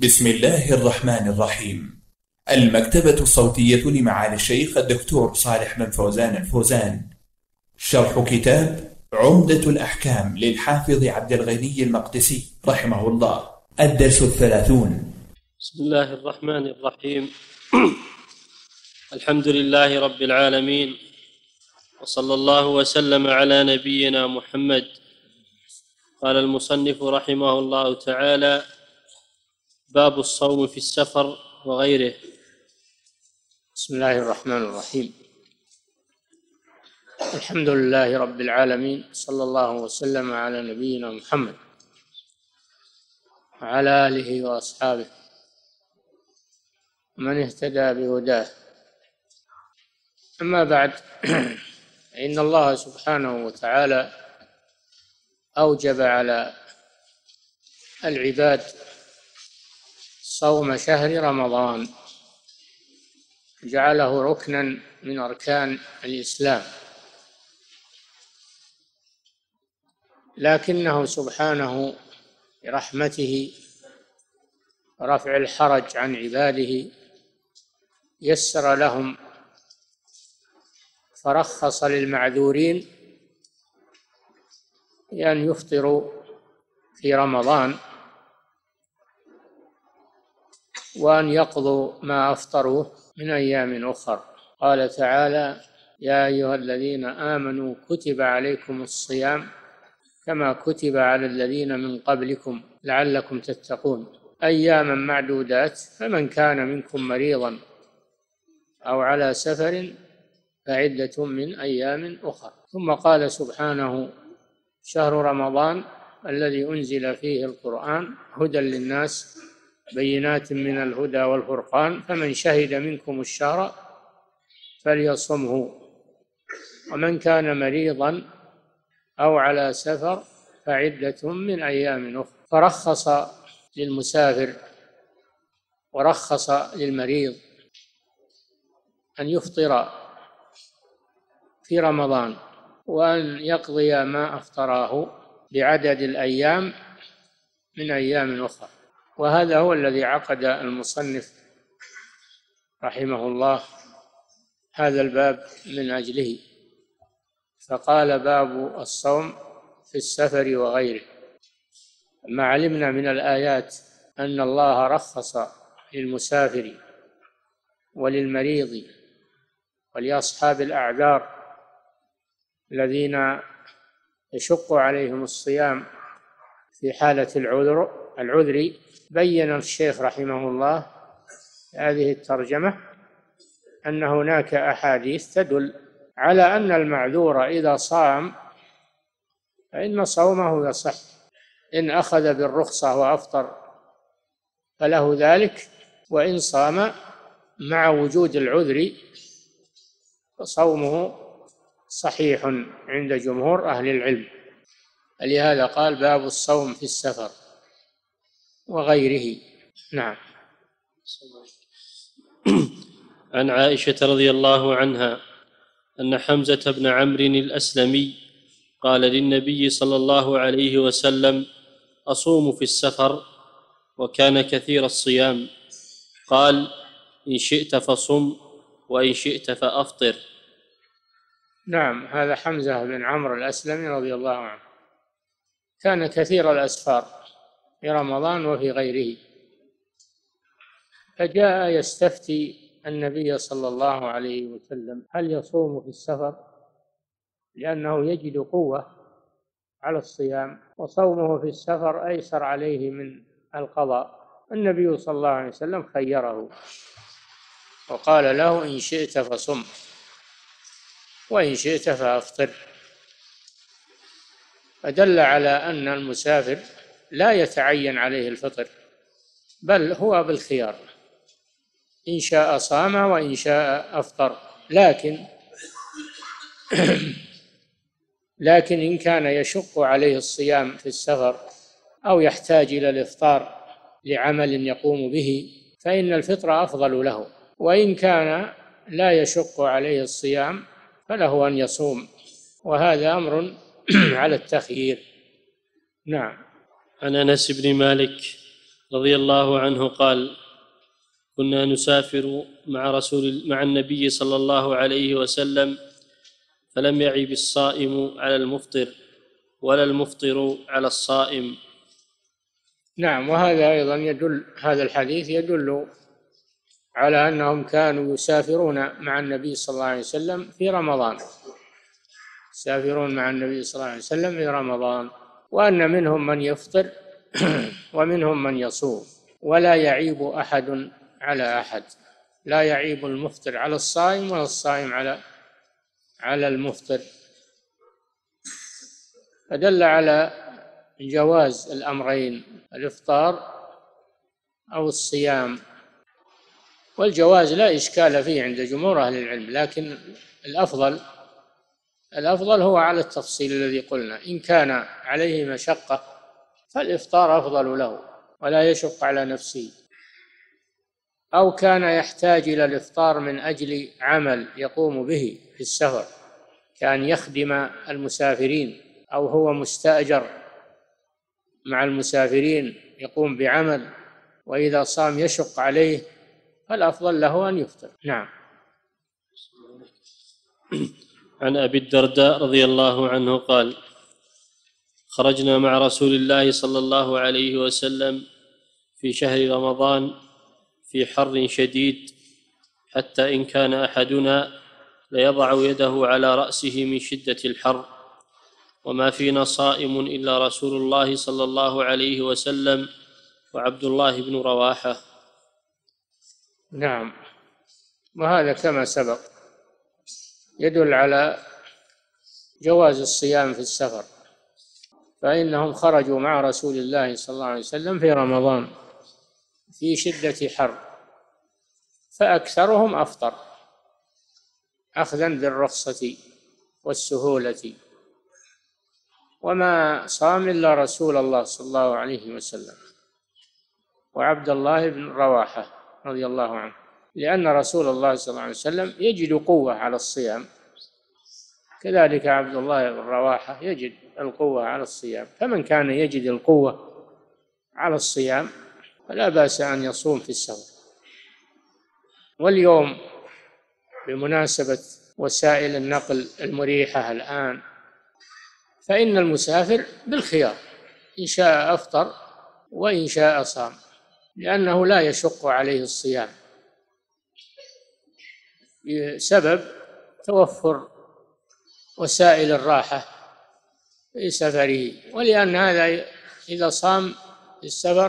بسم الله الرحمن الرحيم. المكتبة الصوتية لمعالي الشيخ الدكتور صالح بن فوزان الفوزان. شرح كتاب عمدة الأحكام للحافظ عبد الغني المقدسي رحمه الله. الدرس 30. بسم الله الرحمن الرحيم. الحمد لله رب العالمين، وصلى الله وسلم على نبينا محمد. قال المصنف رحمه الله تعالى: باب الصوم في السفر وغيره. بسم الله الرحمن الرحيم. الحمد لله رب العالمين، صلى الله وسلم على نبينا محمد وعلى آله وأصحابه من اهتدى بهداه. أما بعد، إن الله سبحانه وتعالى أوجب على العباد صوم شهر رمضان، جعله ركنا من أركان الإسلام، لكنه سبحانه برحمته ورفع الحرج عن عباده يسر لهم، فرخص للمعذورين بأن يفطروا في رمضان وأن يقضوا ما أفطروه من أيام أخر. قال تعالى: يا أيها الذين آمنوا كتب عليكم الصيام كما كتب على الذين من قبلكم لعلكم تتقون، أياما معدودات، فمن كان منكم مريضا أو على سفر فعدة من أيام أخر. ثم قال سبحانه: شهر رمضان الذي أنزل فيه القرآن هدى للناس بينات من الهدى والفرقان، فمن شهد منكم الشهر فليصمه، ومن كان مريضا أو على سفر فعدة من أيام أخرى. فرخص للمسافر ورخص للمريض أن يفطر في رمضان وأن يقضي ما أفطراه بعدد الأيام من أيام أخرى. وهذا هو الذي عقد المصنف رحمه الله هذا الباب من أجله، فقال: باب الصوم في السفر وغيره. ما علمنا من الآيات أن الله رخص للمسافر وللمريض ولأصحاب الأعذار الذين يشق عليهم الصيام في حالة العذر. بين الشيخ رحمه الله هذه الترجمة أن هناك أحاديث تدل على أن المعذور إذا صام فإن صومه يصح، إن أخذ بالرخصة وأفطر فله ذلك، وإن صام مع وجود العذر فصومه صحيح عند جمهور أهل العلم. لهذا قال: باب الصوم في السفر وغيره. نعم. عن عائشة رضي الله عنها أن حمزة بن عمرو الأسلمي قال للنبي صلى الله عليه وسلم: أصوم في السفر؟ وكان كثير الصيام. قال: إن شئت فصم وإن شئت فأفطر. نعم، هذا حمزة بن عمرو الأسلمي رضي الله عنه كان كثير الأسفار في رمضان وفي غيره، فجاء يستفتي النبي صلى الله عليه وسلم هل يصوم في السفر، لأنه يجد قوة على الصيام، وصومه في السفر أيسر عليه من القضاء. النبي صلى الله عليه وسلم خيره وقال له: إن شئت فصم وإن شئت فأفطر. فدل على أن المسافر لا يتعين عليه الفطر، بل هو بالخيار، إن شاء صام وإن شاء أفطر. لكن إن كان يشق عليه الصيام في السفر أو يحتاج إلى الإفطار لعمل يقوم به فإن الفطر أفضل له، وإن كان لا يشق عليه الصيام فله أن يصوم، وهذا أمر على التخيير. نعم. عن أنس بن مالك رضي الله عنه قال: كنا نسافر مع النبي صلى الله عليه وسلم، فلم يعب الصائم على المفطر ولا المفطر على الصائم. نعم، وهذا أيضا هذا الحديث يدل على أنهم كانوا يسافرون مع النبي صلى الله عليه وسلم في رمضان، يسافرون مع النبي صلى الله عليه وسلم في رمضان، وأن منهم من يفطر ومنهم من يصوم، ولا يعيب أحد على أحد، لا يعيب المفطر على الصائم ولا الصائم على المفطر. فدل على جواز الأمرين، الإفطار أو الصيام، والجواز لا إشكال فيه عند جمهور أهل العلم، لكن الأفضل هو على التفصيل الذي قلنا. إن كان عليه مشقة فالإفطار أفضل له ولا يشق على نفسه، أو كان يحتاج إلى الإفطار من أجل عمل يقوم به في السفر، كان يخدم المسافرين أو هو مستأجر مع المسافرين يقوم بعمل، وإذا صام يشق عليه، فالأفضل له أن يفطر. نعم. عن أبي الدرداء رضي الله عنه قال: خرجنا مع رسول الله صلى الله عليه وسلم في شهر رمضان في حر شديد، حتى إن كان أحدنا ليضع يده على رأسه من شدة الحر، وما فينا صائم إلا رسول الله صلى الله عليه وسلم وعبد الله بن رواحة. نعم، وهذا كما سبق يدل على جواز الصيام في السفر، فإنهم خرجوا مع رسول الله صلى الله عليه وسلم في رمضان في شدة حر، فأكثرهم أفطر أخذا بالرخصة والسهولة، وما صام إلا رسول الله صلى الله عليه وسلم وعبد الله بن رواحة رضي الله عنه، لأن رسول الله صلى الله عليه وسلم يجد قوة على الصيام، كذلك عبد الله بن رواحة يجد القوة على الصيام، فمن كان يجد القوة على الصيام فلا بأس أن يصوم في السفر. واليوم بمناسبة وسائل النقل المريحة الآن، فإن المسافر بالخيار، إن شاء أفطر وإن شاء صام، لأنه لا يشق عليه الصيام بسبب توفر وسائل الراحة في سفره، ولأن هذا إذا صام في السفر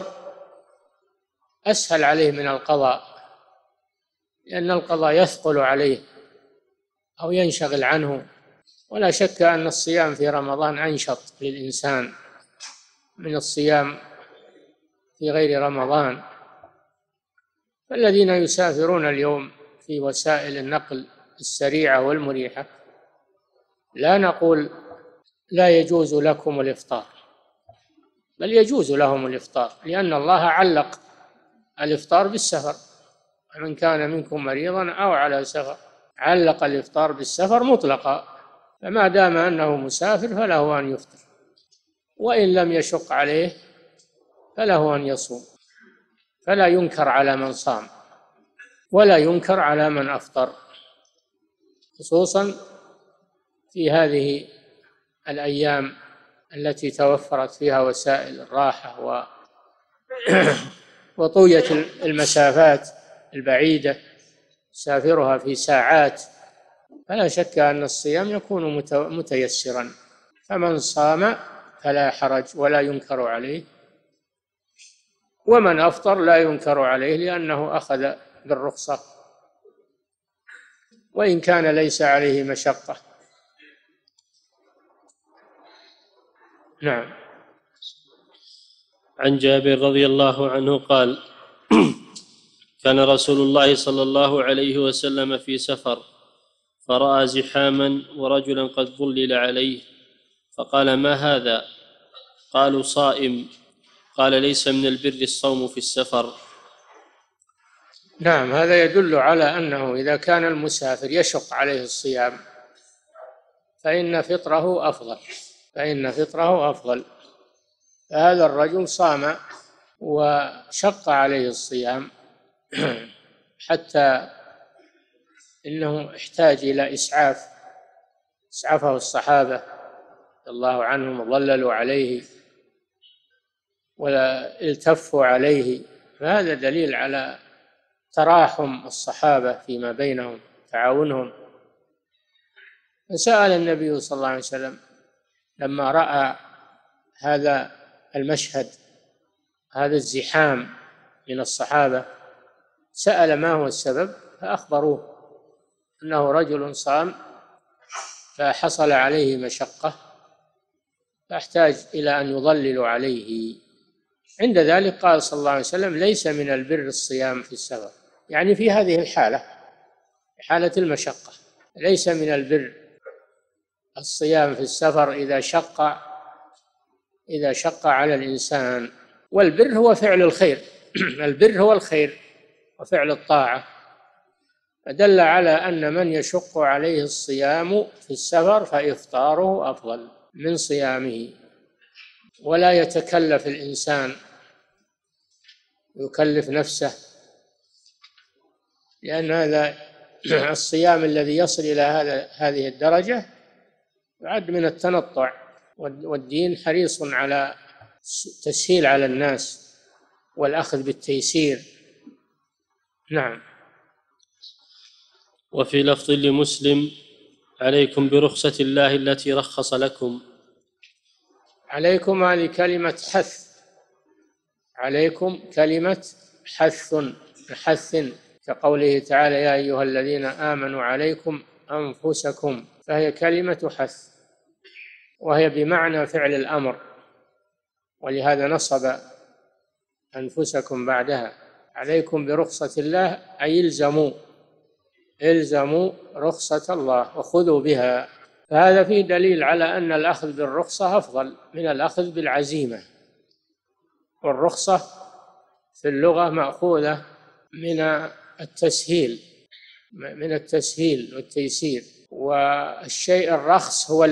أسهل عليه من القضاء، لأن القضاء يثقل عليه أو ينشغل عنه. ولا شك أن الصيام في رمضان أنشط للإنسان من الصيام في غير رمضان. فالذين يسافرون اليوم في وسائل النقل السريعة والمريحة لا نقول لا يجوز لكم الإفطار، بل يجوز لهم الإفطار، لأن الله علق الإفطار بالسفر، من كان منكم مريضا أو على سفر، علق الإفطار بالسفر مطلقا، فما دام أنه مسافر فله أن يفطر، وإن لم يشق عليه فله أن يصوم، فلا ينكر على من صام ولا ينكر على من أفطر، خصوصا في هذه الأيام التي توفرت فيها وسائل الراحة وطوية المسافات البعيدة سافرها في ساعات، فلا شك أن الصيام يكون متيسرا، فمن صام فلا حرج ولا ينكر عليه، ومن أفطر لا ينكر عليه لأنه أخذ بالرخصة وإن كان ليس عليه مشقة. نعم. عن جابر رضي الله عنه قال: كان رسول الله صلى الله عليه وسلم في سفر، فرأى زحاما ورجلا قد ظلل عليه، فقال: ما هذا؟ قالوا: صائم. قال: ليس من البر الصوم في السفر. نعم، هذا يدل على أنه إذا كان المسافر يشق عليه الصيام فإن فطره أفضل، فهذا الرجل صام وشق عليه الصيام حتى إنه احتاج إلى إسعافه الصحابة رضي الله عنهم وظللوا عليه ولا التفوا عليه. فهذا دليل على تراحم الصحابة فيما بينهم، تعاونهم. فسأل النبي صلى الله عليه وسلم لما رأى هذا المشهد، هذا الزحام من الصحابة، سأل ما هو السبب، فأخبروه أنه رجل صام فحصل عليه مشقة فاحتاج إلى أن يظللوا عليه. عند ذلك قال صلى الله عليه وسلم: ليس من البر الصيام في السفر، يعني في هذه الحالة، حالة المشقة، ليس من البر الصيام في السفر إذا شق على الإنسان. والبر هو فعل الخير البر هو الخير وفعل الطاعة، فدل على أن من يشق عليه الصيام في السفر فإفطاره أفضل من صيامه. ولا يتكلف الإنسان، يكلف نفسه، لأن هذا الصيام الذي يصل إلى هذه الدرجة يعد من التنطع، والدين حريص على تسهيل على الناس والأخذ بالتيسير. نعم. وفي لفظ لمسلم: عليكم برخصة الله التي رخص لكم. عليكم هذه كلمة حث، عليكم كلمة حث كقوله تعالى: يا أيها الذين آمنوا عليكم أنفسكم، فهي كلمة حث وهي بمعنى فعل الأمر، ولهذا نصب أنفسكم بعدها. عليكم برخصة الله أي الزموا رخصة الله وخذوا بها. فهذا فيه دليل على أن الأخذ بالرخصة أفضل من الأخذ بالعزيمة. والرخصة في اللغة مأخوذة من التسهيل والتيسير، والشيء الرخص هو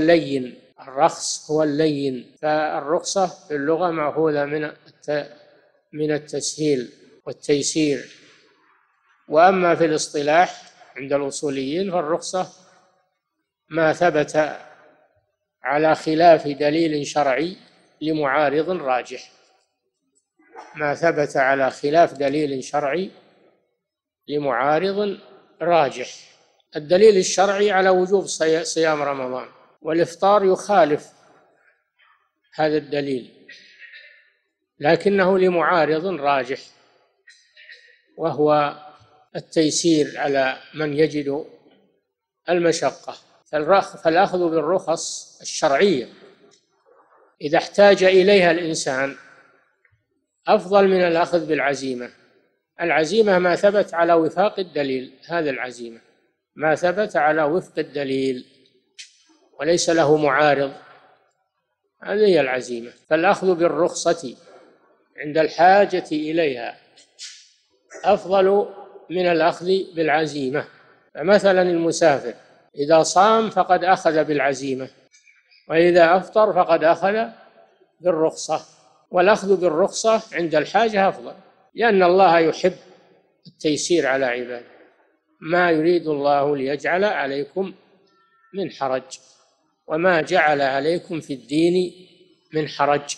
اللين، فالرخصة في اللغة مأخوذة من التسهيل والتيسير. وأما في الاصطلاح عند الأصوليين فالرخصة ما ثبت على خلاف دليل شرعي لمعارض راجح، ما ثبت على خلاف دليل شرعي لمعارض راجح. الدليل الشرعي على وجوب صيام رمضان، والإفطار يخالف هذا الدليل لكنه لمعارض راجح، وهو التيسير على من يجد المشقة. فالأخذ بالرخص الشرعية إذا احتاج إليها الإنسان أفضل من الأخذ بالعزيمة. العزيمة ما ثبت على وفاق الدليل، هذا العزيمة ما ثبت على وفق الدليل وليس له معارض، هذه هي العزيمة. فالأخذ بالرخصة عند الحاجة إليها أفضل من الأخذ بالعزيمة. فمثلا المسافر إذا صام فقد أخذ بالعزيمة، وإذا أفطر فقد أخذ بالرخصة. والأخذ بالرخصة عند الحاجة أفضل، لأن الله يحب التيسير على عباده. ما يريد الله ليجعل عليكم من حرج، وما جعل عليكم في الدين من حرج.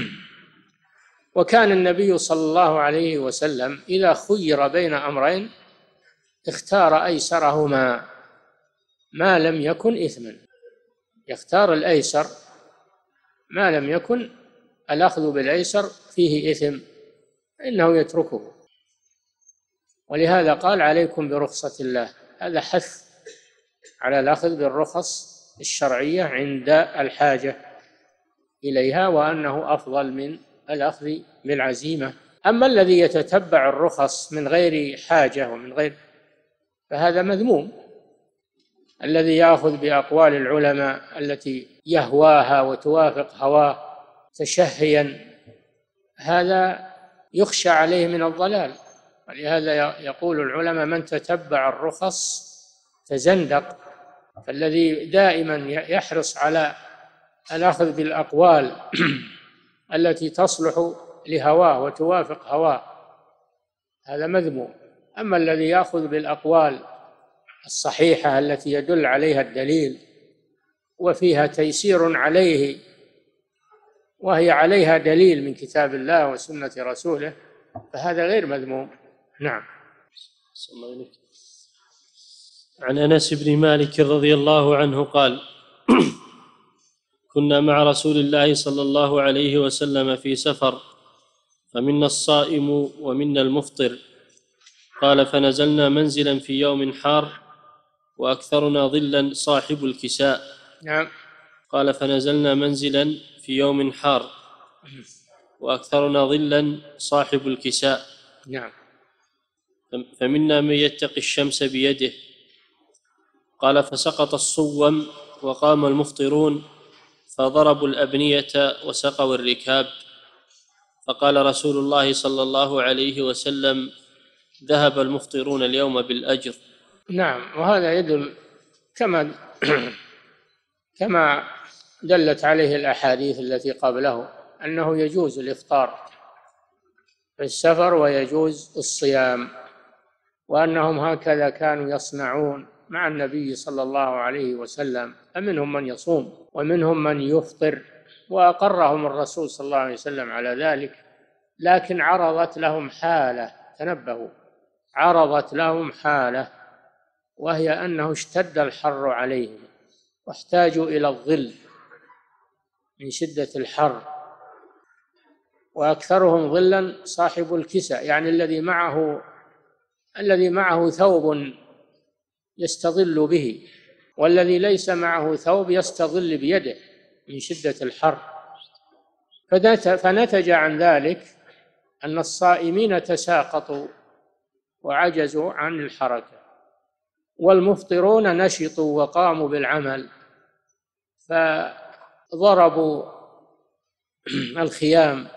وكان النبي صلى الله عليه وسلم إذا خير بين أمرين اختار أيسرهما ما لم يكن إثما، يختار الأيسر ما لم يكن الأخذ بالأيسر فيه إثم إنه يتركه. ولهذا قال: عليكم برخصة الله. هذا حث على الأخذ بالرخص الشرعية عند الحاجة إليها، وأنه أفضل من الأخذ بالعزيمة. أما الذي يتتبع الرخص من غير حاجة ومن غير، فهذا مذموم. الذي يأخذ بأقوال العلماء التي يهواها وتوافق هواه تشهيا، هذا يخشى عليه من الضلال. ولهذا يقول العلماء: من تتبع الرخص تزندق. فالذي دائما يحرص على الأخذ بالأقوال التي تصلح لهواه وتوافق هواه، هذا مذموم. أما الذي يأخذ بالأقوال الصحيحة التي يدل عليها الدليل وفيها تيسير عليه وهي عليها دليل من كتاب الله وسنة رسوله، فهذا غير مذموم. نعم. عن أنس بن مالك رضي الله عنه قال: كنا مع رسول الله صلى الله عليه وسلم في سفر، فمنا الصائم ومنا المفطر. قال: فنزلنا منزلا في يوم حار وأكثرنا ظلا صاحب الكساء. نعم. قال: فنزلنا منزلا في يوم حار وأكثرنا ظلا صاحب الكساء. نعم. فمنا من يتقي الشمس بيده. قال: فسقط الصوم وقام المفطرون فضربوا الأبنية وسقوا الركاب. فقال رسول الله صلى الله عليه وسلم: ذهب المفطرون اليوم بالأجر. نعم. وهذا يدل كما دلت عليه الأحاديث التي قبله أنه يجوز الإفطار في السفر ويجوز الصيام، وأنهم هكذا كانوا يصنعون مع النبي صلى الله عليه وسلم، فمنهم من يصوم ومنهم من يفطر، وأقرهم الرسول صلى الله عليه وسلم على ذلك. لكن عرضت لهم حالة، تنبهوا، عرضت لهم حالة، وهي أنه اشتد الحر عليهم واحتاجوا إلى الظل من شدة الحر. وأكثرهم ظلا صاحب الكساء، يعني الذي معه ثوب يستظل به، والذي ليس معه ثوب يستظل بيده من شدة الحر. فنتج عن ذلك أن الصائمين تساقطوا وعجزوا عن الحركة، والمفطرون نشطوا وقاموا بالعمل، فضربوا الخيام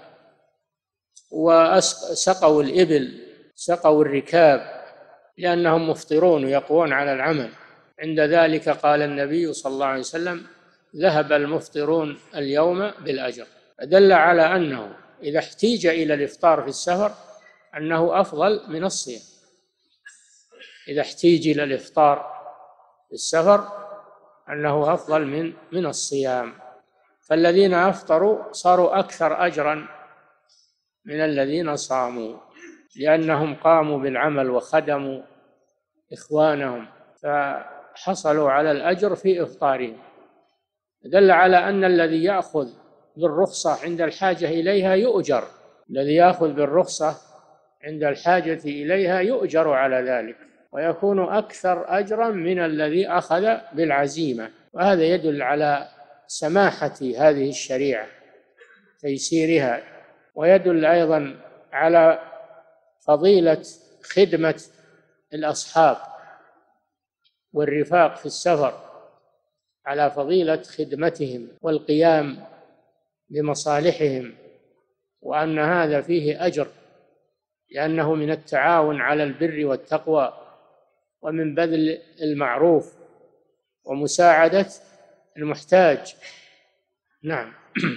وسقوا الإبل، سقوا الركاب، لأنهم مفطرون ويقوون على العمل. عند ذلك قال النبي صلى الله عليه وسلم: ذهب المفطرون اليوم بالأجر. دل على أنه إذا احتيج إلى الإفطار في السفر أنه أفضل من الصيام. إذا احتيج إلى الإفطار في السفر أنه أفضل من الصيام، فالذين أفطروا صاروا أكثر أجرا من الذين صاموا، لأنهم قاموا بالعمل وخدموا إخوانهم فحصلوا على الأجر في إفطارهم. دل على أن الذي يأخذ بالرخصة عند الحاجة إليها يؤجر، الذي يأخذ بالرخصة عند الحاجة إليها يؤجر على ذلك، ويكون أكثر أجرا من الذي أخذ بالعزيمة. وهذا يدل على سماحة هذه الشريعة، تيسيرها، ويدل أيضا على فضيلة خدمة الأصحاب والرفاق في السفر، على فضيلة خدمتهم والقيام بمصالحهم، وأن هذا فيه أجر، لأنه من التعاون على البر والتقوى، ومن بذل المعروف ومساعدة المحتاج. نعم.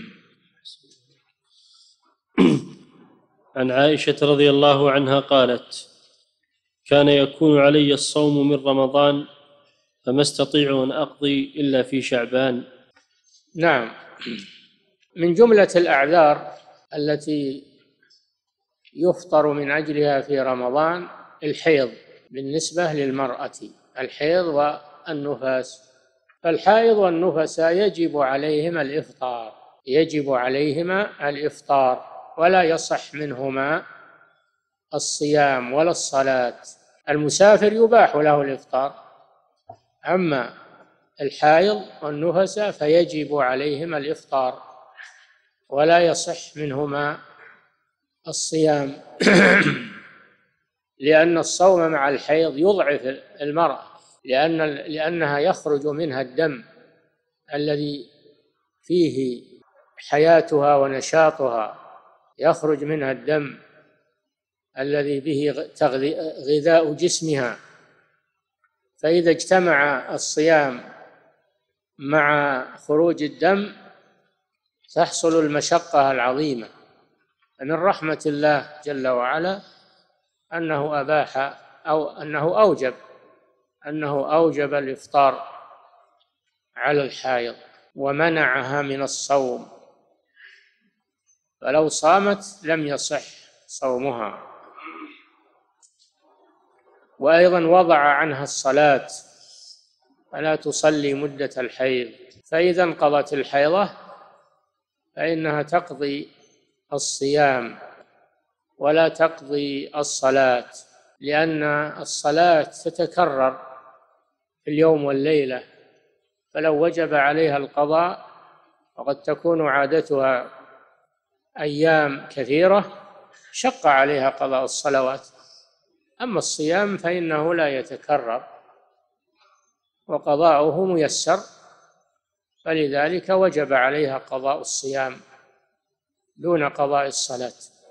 عن عائشة رضي الله عنها قالت: كان يكون علي الصوم من رمضان فما استطيع أن أقضي إلا في شعبان. نعم. من جملة الأعذار التي يفطر من أجلها في رمضان الحيض بالنسبة للمرأة، الحيض والنفاس. فالحائض والنفساء يجب عليهما الإفطار، ولا يصح منهما الصيام ولا الصلاة. المسافر يباح له الإفطار، أما الحائض والنفساء فيجب عليهما الإفطار ولا يصح منهما الصيام لأن الصوم مع الحيض يضعف المرأة، لأنها يخرج منها الدم الذي فيه حياتها ونشاطها، يخرج منها الدم الذي به غذاء جسمها. فإذا اجتمع الصيام مع خروج الدم تحصل المشقة العظيمة من رحمة الله جل وعلا أنه أباح أو أنه أوجب الإفطار على الحائض ومنعها من الصوم، فلو صامت لم يصح صومها. وأيضا وضع عنها الصلاة فلا تصلي مدة الحيض، فإذا انقضت الحيضة فإنها تقضي الصيام ولا تقضي الصلاة، لأن الصلاة تتكرر في اليوم والليلة، فلو وجب عليها القضاء وقد تكون عادتها أيام كثيرة شق عليها قضاء الصلوات. أما الصيام فإنه لا يتكرر وقضاؤه ميسر، فلذلك وجب عليها قضاء الصيام دون قضاء الصلاة.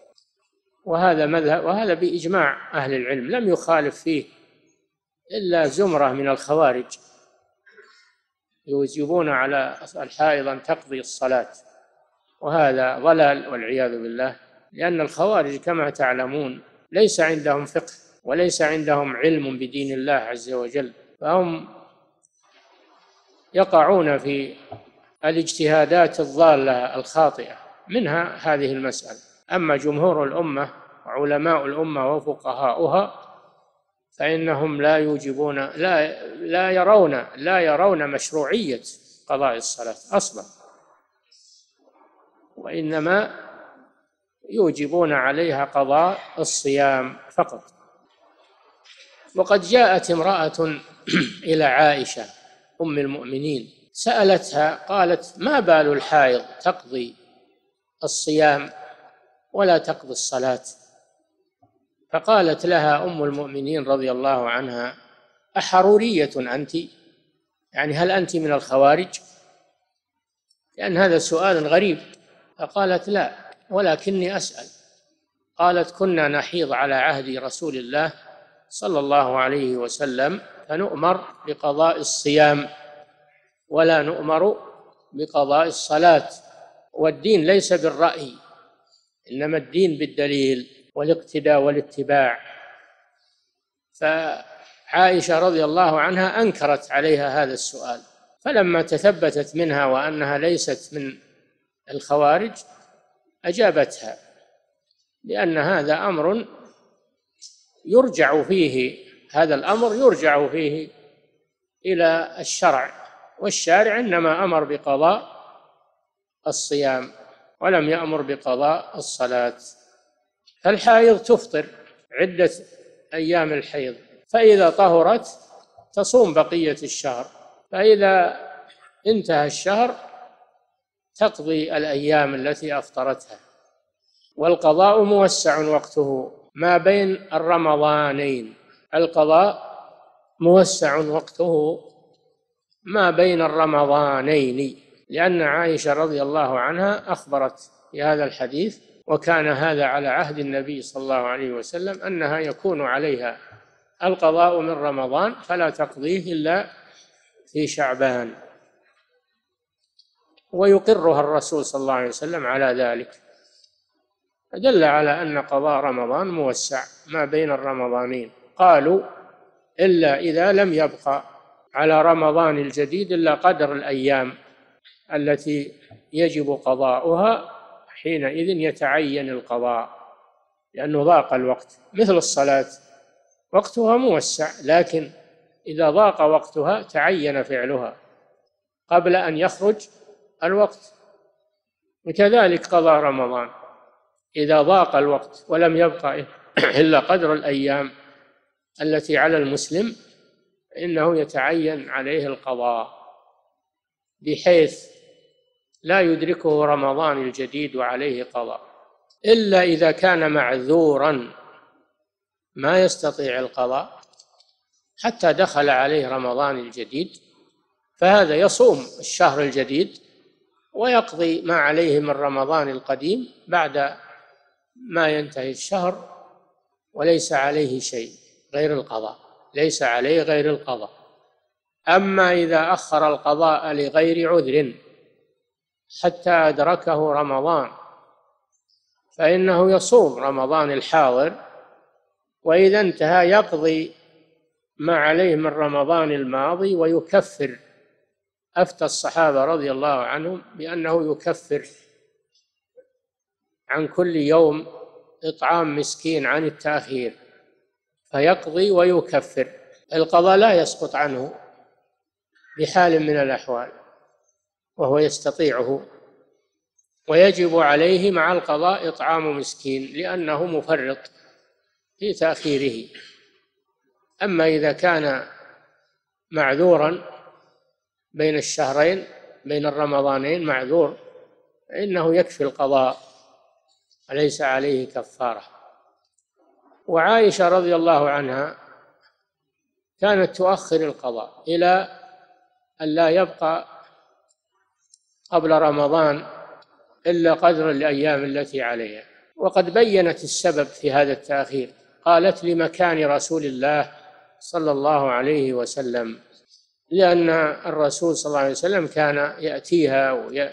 وهذا بإجماع أهل العلم، لم يخالف فيه إلا زمرة من الخوارج يوجبون على الحائض أن تقضي الصلاة، وهذا ضلال والعياذ بالله، لأن الخوارج كما تعلمون ليس عندهم فقه وليس عندهم علم بدين الله عز وجل، فهم يقعون في الاجتهادات الضالة الخاطئة، منها هذه المسألة. أما جمهور الأمة وعلماء الأمة وفقهاؤها فإنهم لا يوجبون لا يرون مشروعية قضاء الصلاة أصلا، وإنما يوجبون عليها قضاء الصيام فقط. وقد جاءت امرأة إلى عائشة أم المؤمنين سألتها قالت: ما بال الحائض تقضي الصيام ولا تقضي الصلاة؟ فقالت لها أم المؤمنين رضي الله عنها: أحرورية أنت؟ يعني هل أنت من الخوارج؟ لأن هذا سؤال غريب. فقالت: لا، ولكني أسأل. قالت: كنا نحيض على عهد رسول الله صلى الله عليه وسلم فنؤمر بقضاء الصيام ولا نؤمر بقضاء الصلاة، والدين ليس بالرأي، إنما الدين بالدليل والاقتداء والاتباع. فعائشة رضي الله عنها أنكرت عليها هذا السؤال، فلما تثبتت منها وأنها ليست من الخوارج أجابتها، لأن هذا أمر يرجع فيه، هذا الأمر يرجع فيه إلى الشرع، والشارع إنما أمر بقضاء الصيام ولم يأمر بقضاء الصلاة. فالحائض تفطر عدة أيام الحيض، فإذا طهرت تصوم بقية الشهر، فإذا انتهى الشهر تقضي الأيام التي أفطرتها. والقضاء موسع وقته ما بين الرمضانين، القضاء موسع وقته ما بين الرمضانين، لأن عائشة رضي الله عنها أخبرت في هذا الحديث: وكان هذا على عهد النبي صلى الله عليه وسلم، أنها يكون عليها القضاء من رمضان فلا تقضيه إلا في شعبان، ويقرها الرسول صلى الله عليه وسلم على ذلك، دل على أن قضاء رمضان موسع ما بين الرمضانين. قالوا: إلا إذا لم يبقى على رمضان الجديد إلا قدر الأيام التي يجب قضاؤها، حينئذ يتعين القضاء، لأنه ضاق الوقت. مثل الصلاة وقتها موسع، لكن إذا ضاق وقتها تعين فعلها قبل أن يخرج الوقت. وكذلك قضاء رمضان إذا ضاق الوقت ولم يبقى إلا قدر الأيام التي على المسلم إنه يتعين عليه القضاء، بحيث لا يدركه رمضان الجديد وعليه قضاء، إلا إذا كان معذورا ما يستطيع القضاء حتى دخل عليه رمضان الجديد، فهذا يصوم الشهر الجديد ويقضي ما عليه من رمضان القديم بعد ما ينتهي الشهر، وليس عليه شيء غير القضاء، ليس عليه غير القضاء. أما إذا أخر القضاء لغير عذر حتى أدركه رمضان فإنه يصوم رمضان الحاضر، وإذا انتهى يقضي ما عليه من رمضان الماضي ويكفر. أفتى الصحابة رضي الله عنهم بأنه يكفر عن كل يوم إطعام مسكين عن التأخير، فيقضي ويكفر. القضاء لا يسقط عنه بحال من الأحوال، وهو يستطيعه، ويجب عليه مع القضاء إطعام مسكين لأنه مفرط في تأخيره. أما إذا كان معذورا بين الشهرين، بين الرمضانين معذور، فإنه يكفي القضاء وليس عليه كفارة. وعائشة رضي الله عنها كانت تؤخر القضاء إلى أن لا يبقى قبل رمضان إلا قدر الأيام التي عليها، وقد بينت السبب في هذا التأخير. قالت: لمكان رسول الله صلى الله عليه وسلم، لأن الرسول صلى الله عليه وسلم كان يأتيها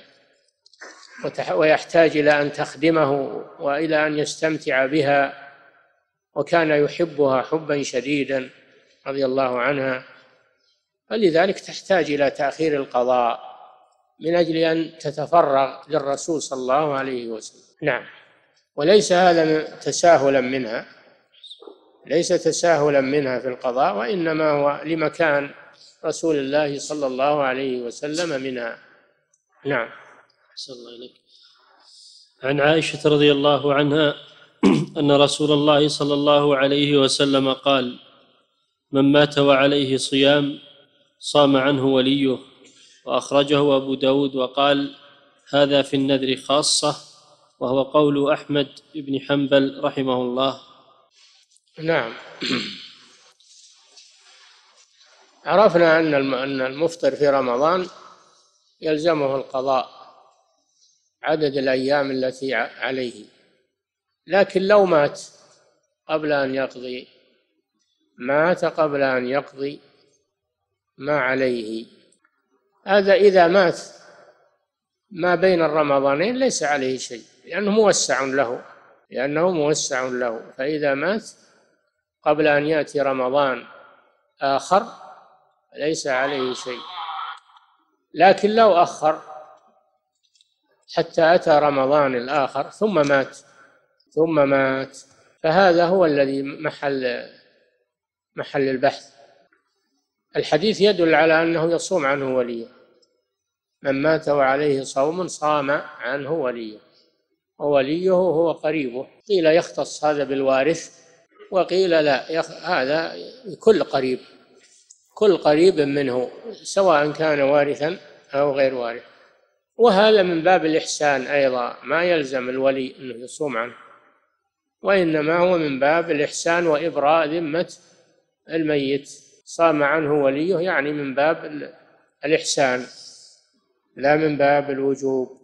ويحتاج إلى أن تخدمه وإلى أن يستمتع بها، وكان يحبها حبا شديدا رضي الله عنها، فلذلك تحتاج إلى تأخير القضاء من أجل أن تتفرغ للرسول صلى الله عليه وسلم. نعم. وليس هذا تساهلا منها، ليس تساهلا منها في القضاء، وإنما هو لمكان رسول الله صلى الله عليه وسلم منها. نعم. صلى الله عليك. عن عائشة رضي الله عنها أن رسول الله صلى الله عليه وسلم قال: من مات وعليه صيام صام عنه وليه. وأخرجه أبو داود وقال: هذا في النذر خاصة، وهو قول أحمد بن حنبل رحمه الله. نعم. عرفنا أن المفطر في رمضان يلزمه القضاء عدد الأيام التي عليه، لكن لو مات قبل أن يقضي، مات قبل أن يقضي ما عليه، هذا إذا مات ما بين الرمضانين ليس عليه شيء، لأنه موسع له، فإذا مات قبل أن يأتي رمضان آخر ليس عليه شيء. لكن لو أخر حتى أتى رمضان الآخر ثم مات فهذا هو الذي محل البحث. الحديث يدل على أنه يصوم عنه وليه. من مات وعليه صوم صام عنه وليه، ووليه هو قريبه. قيل يختص هذا بالوارث، وقيل لا، هذا كل قريب منه سواء كان وارثا أو غير وارث. وهذا من باب الإحسان أيضا، ما يلزم الولي أنه يصوم عنه، وإنما هو من باب الإحسان وإبراء ذمة الميت. صام عنه وليه يعني من باب الإحسان لا من باب الوجوب.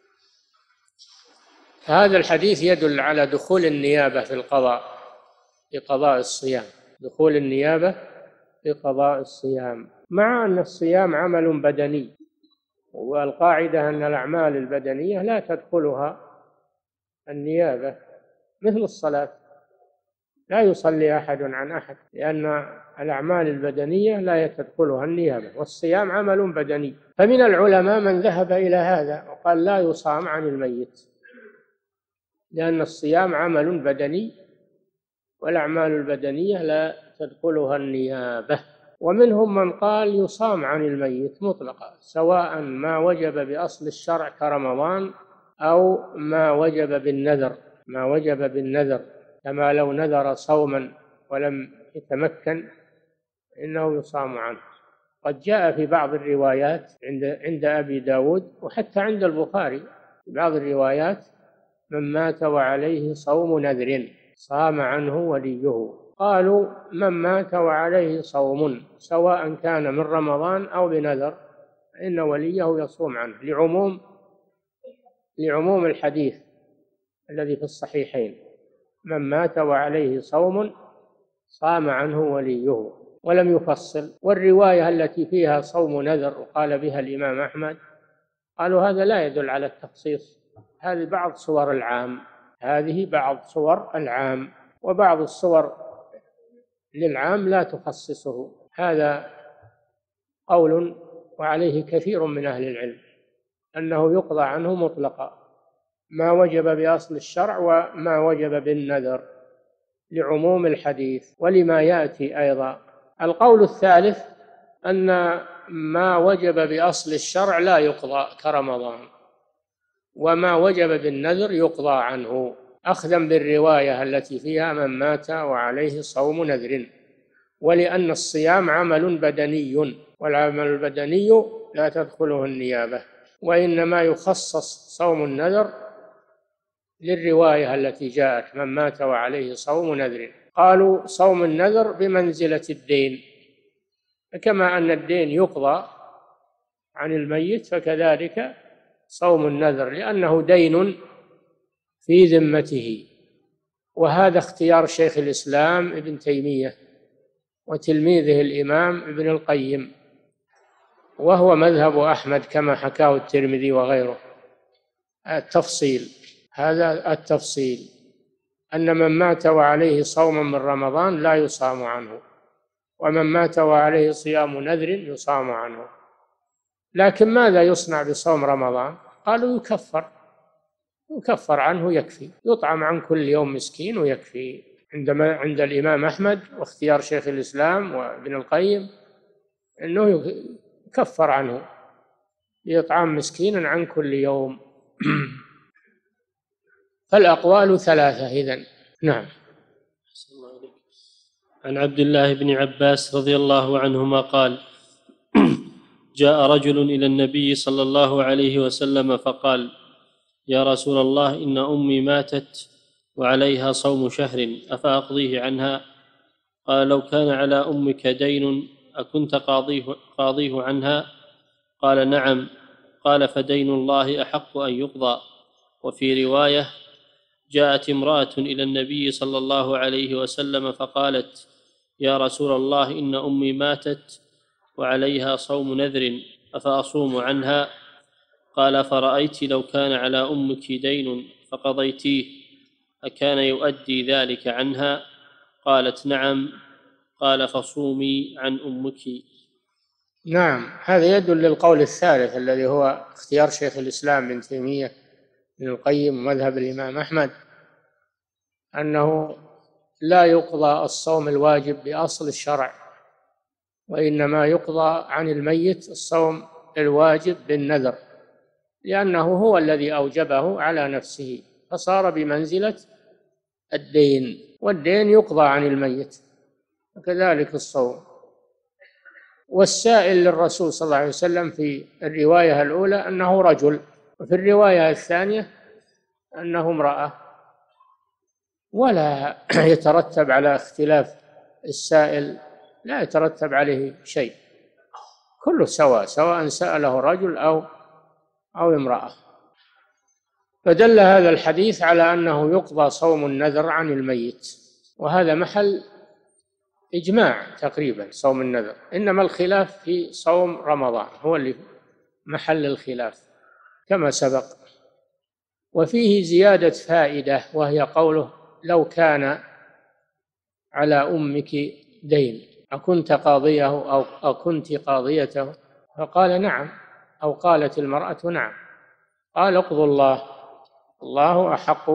هذا الحديث يدل على دخول النيابة في القضاء، في قضاء الصيام، دخول النيابة في قضاء الصيام، مع أن الصيام عمل بدني، والقاعدة أن الأعمال البدنية لا تدخلها النيابة، مثل الصلاة لا يصلي أحد عن أحد، لأن الأعمال البدنية لا تدخلها النيابة، والصيام عمل بدني. فمن العلماء من ذهب إلى هذا وقال لا يصام عن الميت، لأن الصيام عمل بدني والأعمال البدنية لا تدخلها النيابة. ومنهم من قال يصام عن الميت مطلقا، سواء ما وجب بأصل الشرع كرمضان أو ما وجب بالنذر، كما لو نذر صوما ولم يتمكن إنه يصام عنه. قد جاء في بعض الروايات عند أبي داود وحتى عند البخاري في بعض الروايات: من مات وعليه صوم نذر صام عنه وليه. قالوا من مات وعليه صوم سواء كان من رمضان أو بنذر فإن وليه يصوم عنه، لعموم الحديث الذي في الصحيحين: من مات وعليه صوم صام عنه وليه، ولم يفصل. والرواية التي فيها صوم نذر وقال بها الإمام أحمد قالوا هذا لا يدل على التخصيص، هذه بعض صور العام، هذه بعض صور العام، وبعض الصور للعام لا تخصصه. هذا قول وعليه كثير من أهل العلم أنه يقضى عنه مطلقا، ما وجب بأصل الشرع وما وجب بالنذر، لعموم الحديث ولما يأتي أيضا. القول الثالث أن ما وجب بأصل الشرع لا يقضى كرمضان، وما وجب بالنذر يقضى عنه، أخذا بالرواية التي فيها من مات وعليه صوم نذر، ولأن الصيام عمل بدني، والعمل البدني لا تدخله النيابة، وإنما يخصص صوم النذر للرواية التي جاءت من مات وعليه صوم نذر. قالوا صوم النذر بمنزلة الدين، كما أن الدين يقضى عن الميت فكذلك صوم النذر، لأنه دين في ذمته. وهذا اختيار شيخ الإسلام ابن تيمية وتلميذه الإمام ابن القيم، وهو مذهب أحمد كما حكاه الترمذي وغيره. التفصيل، هذا التفصيل أن من مات وعليه صوم من رمضان لا يصام عنه، ومن مات وعليه صيام نذر يصام عنه. لكن ماذا يصنع بصوم رمضان؟ قالوا يكفر عنه، يكفي، يطعم عن كل يوم مسكين ويكفي. عند الإمام أحمد واختيار شيخ الإسلام وابن القيم أنه يكفر عنه، يطعم مسكينا عن كل يوم. فالأقوال ثلاثة إذن. نعم. عن عبد الله بن عباس رضي الله عنهما قال: جاء رجل إلى النبي صلى الله عليه وسلم فقال: يا رسول الله، إن أمي ماتت وعليها صوم شهر، أفأقضيه عنها؟ قال: لو كان على أمك دين أكنت قاضيه عنها؟ قال: نعم. قال: فدين الله أحق أن يقضى. وفي رواية: جاءت امرأة إلى النبي صلى الله عليه وسلم فقالت: يا رسول الله، إن أمي ماتت وعليها صوم نذر، أفأصوم عنها؟ قال: فرأيت لو كان على أمك دين فقضيتيه أكان يؤدي ذلك عنها؟ قالت: نعم. قال: فصومي عن أمك. نعم، هذا يدل للقول الثالث الذي هو اختيار شيخ الإسلام ابن تيمية ابن القيم مذهب الإمام أحمد، أنه لا يقضى الصوم الواجب بأصل الشرع، وإنما يقضى عن الميت الصوم الواجب بالنذر، لأنه هو الذي أوجبه على نفسه، فصار بمنزلة الدين، والدين يقضى عن الميت، وكذلك الصوم. والسائل للرسول صلى الله عليه وسلم في الرواية الأولى أنه رجل، وفي الرواية الثانية أنه امرأة، ولا يترتب على اختلاف السائل، لا يترتب عليه شيء، كله سواء سأله رجل أو امرأة. فدل هذا الحديث على أنه يقضى صوم النذر عن الميت، وهذا محل إجماع تقريبا صوم النذر، إنما الخلاف في صوم رمضان هو اللي محل الخلاف كما سبق. وفيه زيادة فائدة، وهي قوله: لو كان على أمك دين أكنت قاضيه أو كنت قاضيته؟ فقال: نعم، أو قالت المرأة: نعم. قال: اقضوا الله أحق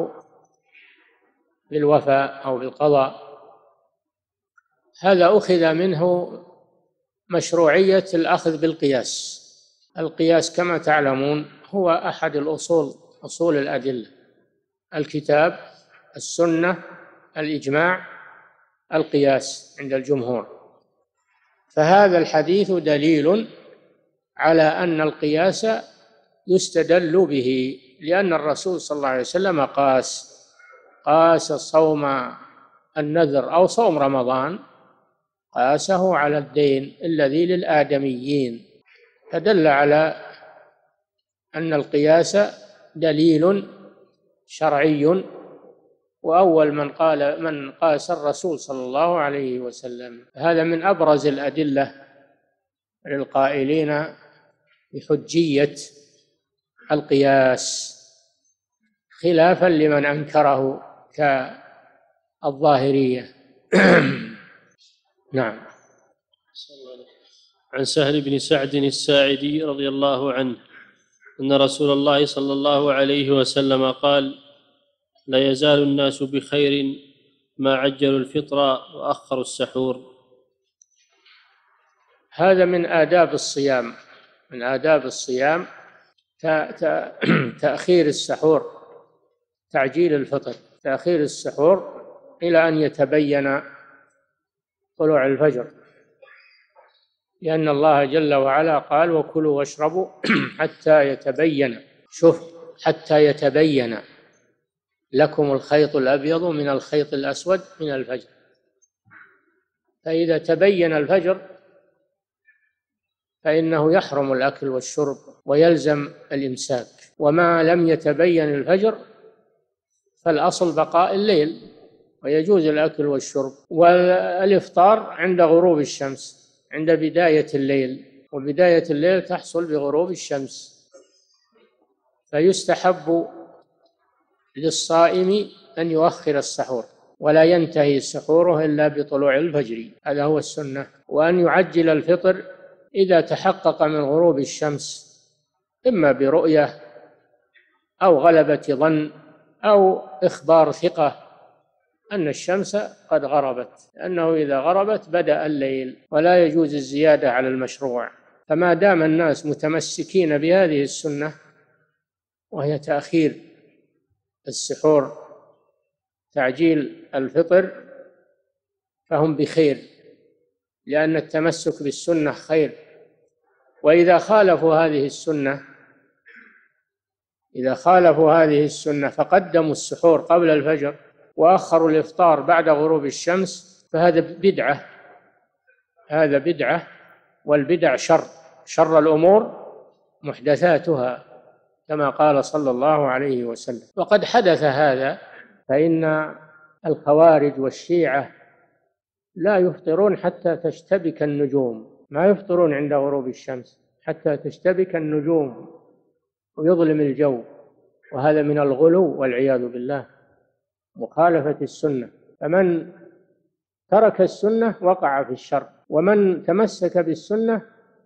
بالوفاء أو بالقضاء. هذا أخذ منه مشروعية الأخذ بالقياس. القياس كما تعلمون هو أحد أصول الأدلة: الكتاب، السنة، الإجماع، القياس عند الجمهور. فهذا الحديث دليل على أن القياس يستدل به، لأن الرسول صلى الله عليه وسلم قاس صوم النذر أو صوم رمضان، قاسه على الدين الذي للآدميين، فدل على أن القياس دليل شرعي. وأول من قاس الرسول صلى الله عليه وسلم. هذا من أبرز الأدلة للقائلين بحجية القياس. خلافا لمن أنكره كالظاهرية. نعم. عن سهل بن سعد الساعدي رضي الله عنه أن رسول الله صلى الله عليه وسلم قال: لا يزال الناس بخير ما عجلوا الفطر وأخروا السحور. هذا من آداب الصيام، من آداب الصيام تأخير السحور، تعجيل الفطر، تأخير السحور إلى أن يتبين طلوع الفجر، لأن الله جل وعلا قال: وكلوا واشربوا حتى يتبين، شوف، حتى يتبين لكم الخيط الأبيض من الخيط الأسود من الفجر. فإذا تبين الفجر فإنه يحرم الأكل والشرب ويلزم الإمساك، وما لم يتبين الفجر فالأصل بقاء الليل ويجوز الأكل والشرب، والإفطار عند غروب الشمس، عند بداية الليل، وبداية الليل تحصل بغروب الشمس. فيستحب للصائم أن يؤخر السحور ولا ينتهي سحوره إلا بطلوع الفجر، هذا هو السنة، وأن يعجل الفطر إذا تحقق من غروب الشمس، إما برؤية أو غلبة ظن أو إخبار ثقة أن الشمس قد غربت، لأنه إذا غربت بدأ الليل ولا يجوز الزيادة على المشروع. فما دام الناس متمسكين بهذه السنة وهي تأخير السحور، تعجيل الفطر، فهم بخير، لأن التمسك بالسنة خير. وإذا خالفوا هذه السنة، إذا خالفوا هذه السنة فقدموا السحور قبل الفجر وأخروا الإفطار بعد غروب الشمس، فهذا بدعة، هذا بدعة، والبدع شر الأمور محدثاتها، كما قال صلى الله عليه وسلم. وقد حدث هذا، فإن الخوارج والشيعة لا يفطرون حتى تشتبك النجوم، ما يفطرون عند غروب الشمس حتى تشتبك النجوم ويظلم الجو، وهذا من الغلو والعياذ بالله، مخالفة السنة. فمن ترك السنة وقع في الشر، ومن تمسك بالسنة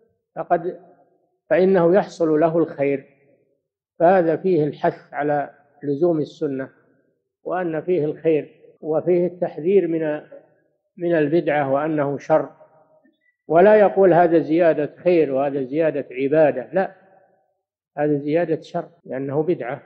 فإنه يحصل له الخير. فهذا فيه الحث على لزوم السنة، وأن فيه الخير، وفيه التحذير من البدعة وأنه شر. ولا يقول هذا زيادة خير وهذا زيادة عبادة، لا، هذا زيادة شر، لأنه بدعة،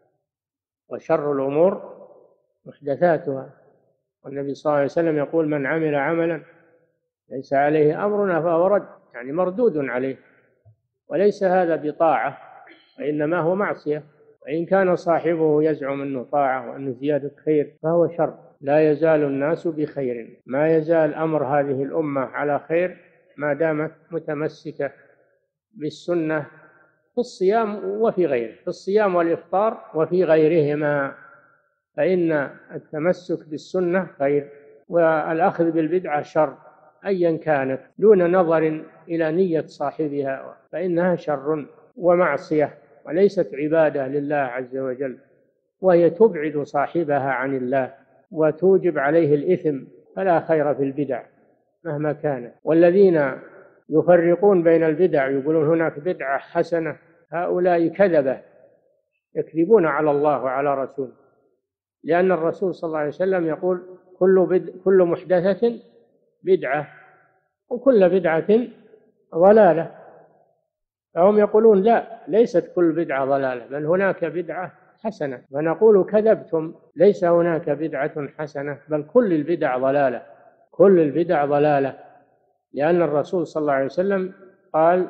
وشر الأمور محدثاتها. والنبي صلى الله عليه وسلم يقول: من عمل عملا ليس عليه أمرنا فهو رد، يعني مردود عليه، وليس هذا بطاعة، وإنما هو معصية. وإن كان صاحبه يزعم أنه طاعة وأنه زيادة خير فهو شر. لا يزال الناس بخير، ما يزال أمر هذه الأمة على خير ما دامت متمسكة بالسنة في الصيام وفي غيره، في الصيام والإفطار وفي غيرهما، فإن التمسك بالسنة خير، والأخذ بالبدعة شر أيا كانت، دون نظر إلى نية صاحبها، فإنها شر ومعصية وليست عبادة لله عز وجل، وهي تبعد صاحبها عن الله وتوجب عليه الإثم. فلا خير في البدع مهما كانت. والذين يفرقون بين البدع يقولون هناك بدعة حسنة، هؤلاء كذبة، يكذبون على الله وعلى رسوله، لأن الرسول صلى الله عليه وسلم يقول: كل محدثة بدعة وكل بدعة ضلالة. فهم يقولون: لا، ليست كل بدعة ضلالة، بل هناك بدعة حسنة. فنقول: كذبتم، ليس هناك بدعة حسنة، بل كل البدع ضلالة، كل البدع ضلالة، لأن الرسول صلى الله عليه وسلم قال: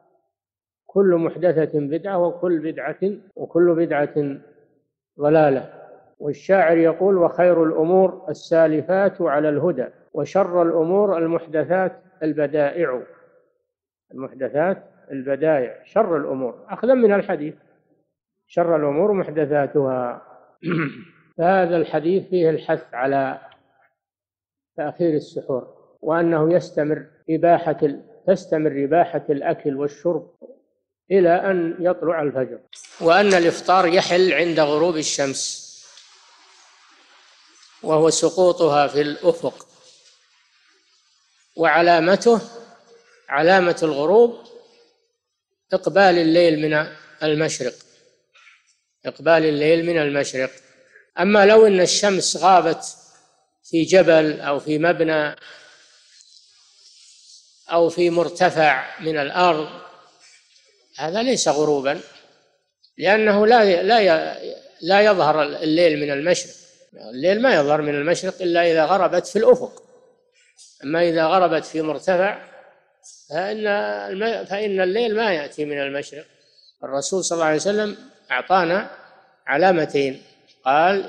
كل محدثة بدعة وكل بدعة ضلالة. والشاعر يقول: وخير الأمور السالفات على الهدى، وشر الأمور المحدثات البدائع. المحدثات البدائع شر الأمور، أخذا من الحديث: شر الأمور محدثاتها. فهذا الحديث فيه الحث على تأخير السحور، وأنه تستمر إباحة الأكل والشرب إلى أن يطلع الفجر، وأن الإفطار يحل عند غروب الشمس، وهو سقوطها في الأفق، وعلامته علامة الغروب إقبال الليل من المشرق، إقبال الليل من المشرق. أما لو أن الشمس غابت في جبل أو في مبنى أو في مرتفع من الأرض، هذا ليس غروبا، لأنه لا يظهر الليل من المشرق. الليل ما يظهر من المشرق إلا إذا غربت في الأفق، أما إذا غربت في مرتفع فإن الليل ما يأتي من المشرق. الرسول صلى الله عليه وسلم أعطانا علامتين، قال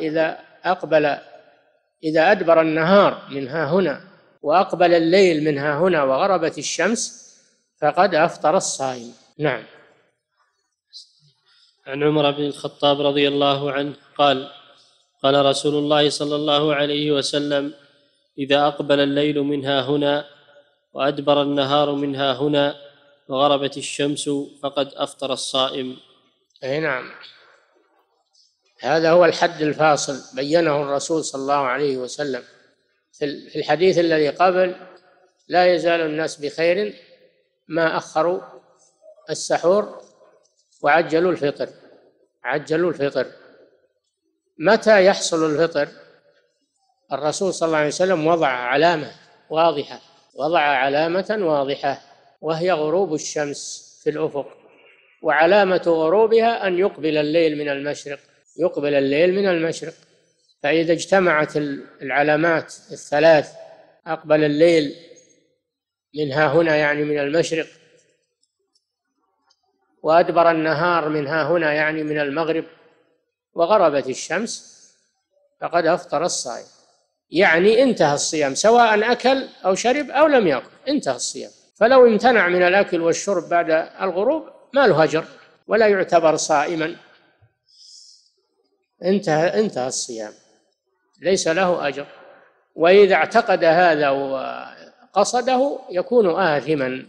إذا أدبر النهار من ها هنا وأقبل الليل من ها هنا وغربت الشمس فقد أفطر الصائم. نعم. عن عمر بن الخطاب رضي الله عنه قال: قال رسول الله صلى الله عليه وسلم: إذا أقبل الليل من ها هنا وأدبر النهار من ها هنا وغربت الشمس فقد أفطر الصائم. أي نعم، هذا هو الحد الفاصل بينه الرسول صلى الله عليه وسلم في الحديث الذي قبل: لا يزال الناس بخير ما أخروا السحور وعجلوا الفطر. عجلوا الفطر. متى يحصل الفطر؟ الرسول صلى الله عليه وسلم وضع علامة واضحة، وضع علامة واضحة وهي غروب الشمس في الأفق، وعلامة غروبها أن يقبل الليل من المشرق، يقبل الليل من المشرق. فإذا اجتمعت العلامات الثلاث، أقبل الليل من ها هنا يعني من المشرق، وأدبر النهار من ها هنا يعني من المغرب، وغربت الشمس، فقد أفطر الصائم. يعني انتهى الصيام، سواء أكل أو شرب أو لم يأكل، انتهى الصيام. فلو امتنع من الأكل والشرب بعد الغروب ما له أجر ولا يعتبر صائما، انتهى الصيام، ليس له أجر. وإذا اعتقد هذا وقصده يكون آثما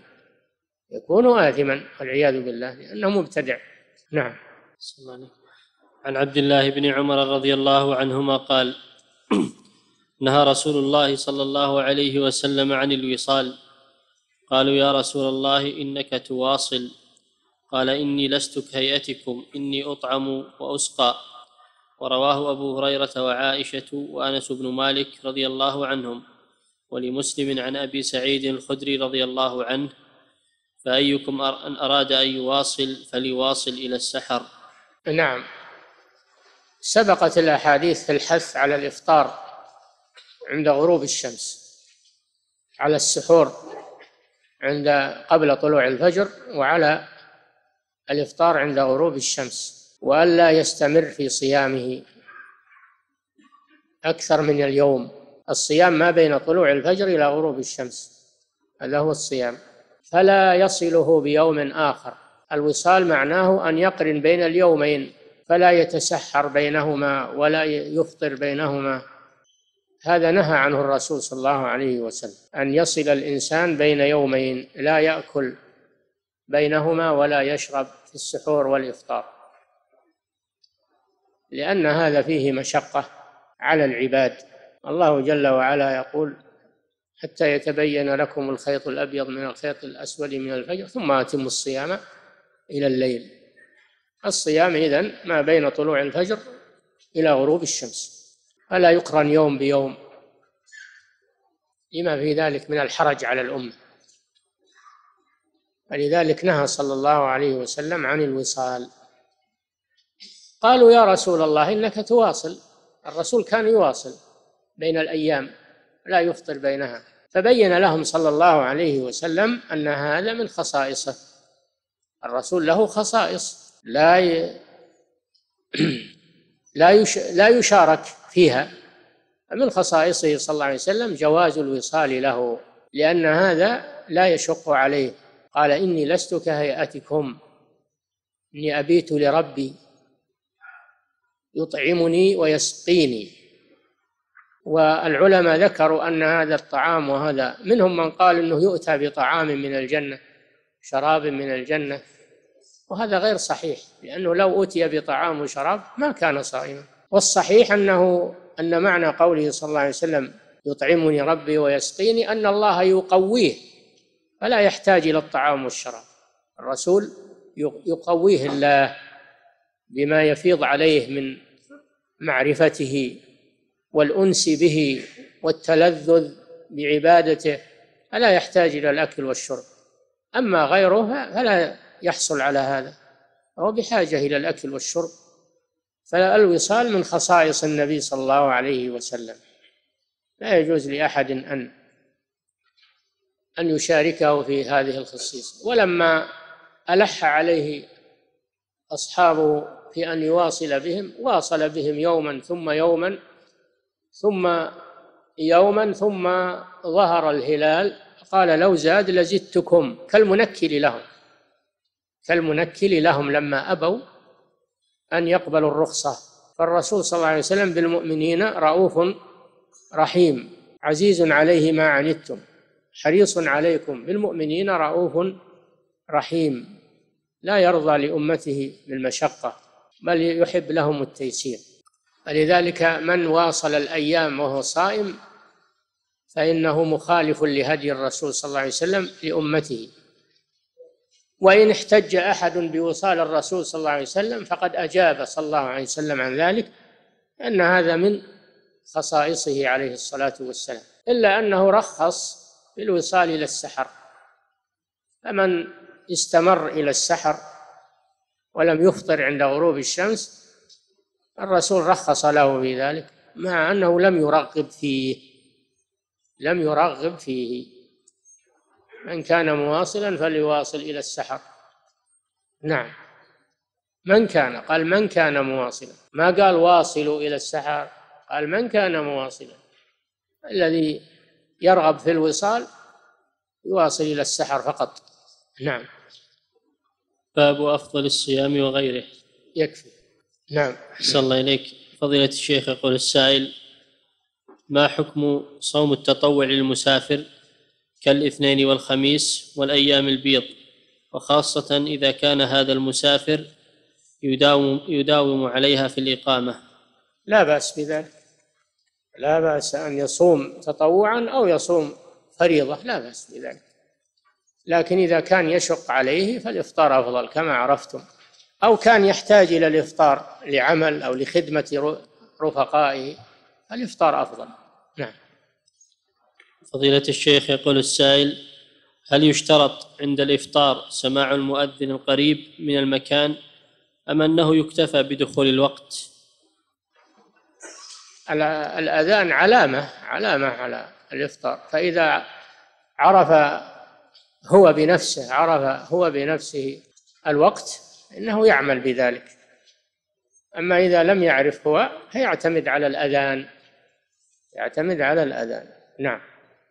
والعياذ بالله، لأنه مبتدع. نعم. عن عبد الله بن عمر رضي الله عنهما قال: نهى رسول الله صلى الله عليه وسلم عن الوصال. قالوا: يا رسول الله إنك تواصل. قال: إني لست كهيئتكم، إني أطعم وأسقى. ورواه أبو هريرة وعائشة وأنس بن مالك رضي الله عنهم، ولمسلم عن أبي سعيد الخدري رضي الله عنه: فأيكم أن أراد أن يواصل فليواصل إلى السحر. نعم، سبقت الأحاديث في الحث على الإفطار عند غروب الشمس، على السحور قبل طلوع الفجر، وعلى الإفطار عند غروب الشمس، وألا يستمر في صيامه أكثر من اليوم. الصيام ما بين طلوع الفجر إلى غروب الشمس، هذا هو الصيام، فلا يصله بيوم آخر. الوصال معناه أن يقرن بين اليومين، فلا يتسحر بينهما ولا يفطر بينهما. هذا نهى عنه الرسول صلى الله عليه وسلم، أن يصل الإنسان بين يومين، لا يأكل بينهما ولا يشرب في السحور والإفطار، لأن هذا فيه مشقة على العباد. الله جل وعلا يقول: حتى يتبين لكم الخيط الأبيض من الخيط الأسود من الفجر ثم أتموا الصيام إلى الليل. الصيام إذن ما بين طلوع الفجر إلى غروب الشمس، فلا يقرن يوم بيوم، لما في ذلك من الحرج على الأمة. فلذلك نهى صلى الله عليه وسلم عن الوصال. قالوا: يا رسول الله إنك تواصل. الرسول كان يواصل بين الأيام لا يفطر بينها، فبين لهم صلى الله عليه وسلم أن هذا من خصائصه. الرسول له خصائص لا يشارك فيها. من خصائصه صلى الله عليه وسلم جواز الوصال له، لأن هذا لا يشق عليه. قال: إني لست كهيئتكم، إني أبيت لربي يطعمني ويسقيني. والعلماء ذكروا أن هذا الطعام، وهذا منهم من قال إنه يؤتى بطعام من الجنة، شراب من الجنة، وهذا غير صحيح، لأنه لو أتي بطعام وشراب ما كان صائما. والصحيح أن معنى قوله صلى الله عليه وسلم يطعمني ربي ويسقيني أن الله يقويه فلا يحتاج إلى الطعام والشراب. الرسول يقويه الله بما يفيض عليه من معرفته والأنس به والتلذذ بعبادته، فلا يحتاج إلى الأكل والشرب. أما غيره فلا يحصل على هذا، هو بحاجة إلى الأكل والشرب. فالوصال من خصائص النبي صلى الله عليه وسلم، لا يجوز لأحد أن يشاركه في هذه الخصيصة. ولما ألح عليه أصحابه في أن يواصل بهم، واصل بهم يوما ثم يوما ثم يوما، ثم ظهر الهلال قال لو زاد لزدتكم، كالمنكل لهم لما أبوا أن يقبلوا الرخصة. فالرسول صلى الله عليه وسلم بالمؤمنين رؤوف رحيم، عزيز عليه ما عنتم حريص عليكم بالمؤمنين رؤوف رحيم، لا يرضى لأمته بالمشقة بل يحب لهم التيسير. فلذلك من واصل الأيام وهو صائم فإنه مخالف لهدي الرسول صلى الله عليه وسلم لأمته. وإن احتج أحد بوصال الرسول صلى الله عليه وسلم فقد أجاب صلى الله عليه وسلم عن ذلك، أن هذا من خصائصه عليه الصلاة والسلام، إلا أنه رخص في الوصال إلى السحر. فمن استمر إلى السحر ولم يفطر عند غروب الشمس الرسول رخص له في ذلك، مع أنه لم يرغب فيه. من كان مواصلا فليواصل إلى السحر. نعم، من كان مواصلا، ما قال واصلوا إلى السحر، قال من كان مواصلا. الذي يرغب في الوصال يواصل إلى السحر فقط. نعم. باب أفضل الصيام وغيره. يكفي. نعم. أحسن الله إليك. فضيلة الشيخ، يقول السائل: ما حكم صوم التطوع للمسافر كالاثنين والخميس والأيام البيض، وخاصة إذا كان هذا المسافر يداوم عليها في الإقامة؟ لا بأس بذلك، لا بأس أن يصوم تطوعا أو يصوم فريضة، لا بأس بذلك. لكن إذا كان يشق عليه فالإفطار أفضل كما عرفتم، أو كان يحتاج إلى الإفطار لعمل أو لخدمة رفقائه الإفطار أفضل. نعم. فضيلة الشيخ، يقول السائل: هل يشترط عند الإفطار سماع المؤذن القريب من المكان أم أنه يكتفى بدخول الوقت؟ الأذان علامة على الإفطار، فإذا عرف هو بنفسه الوقت إنه يعمل بذلك. أما إذا لم يعرف هو فيعتمد على الأذان. نعم.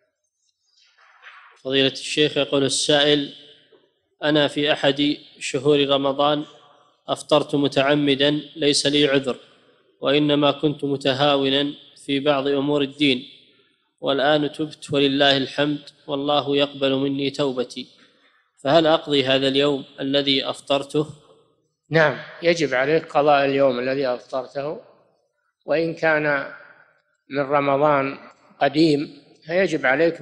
فضيلة الشيخ، يقول السائل: أنا في أحد شهور رمضان أفطرت متعمدا، ليس لي عذر، وإنما كنت متهاونا في بعض أمور الدين، والآن تبت ولله الحمد، والله يقبل مني توبتي، فهل أقضي هذا اليوم الذي أفطرته؟ نعم، يجب عليك قضاء اليوم الذي أفطرته، وإن كان من رمضان قديم فيجب عليك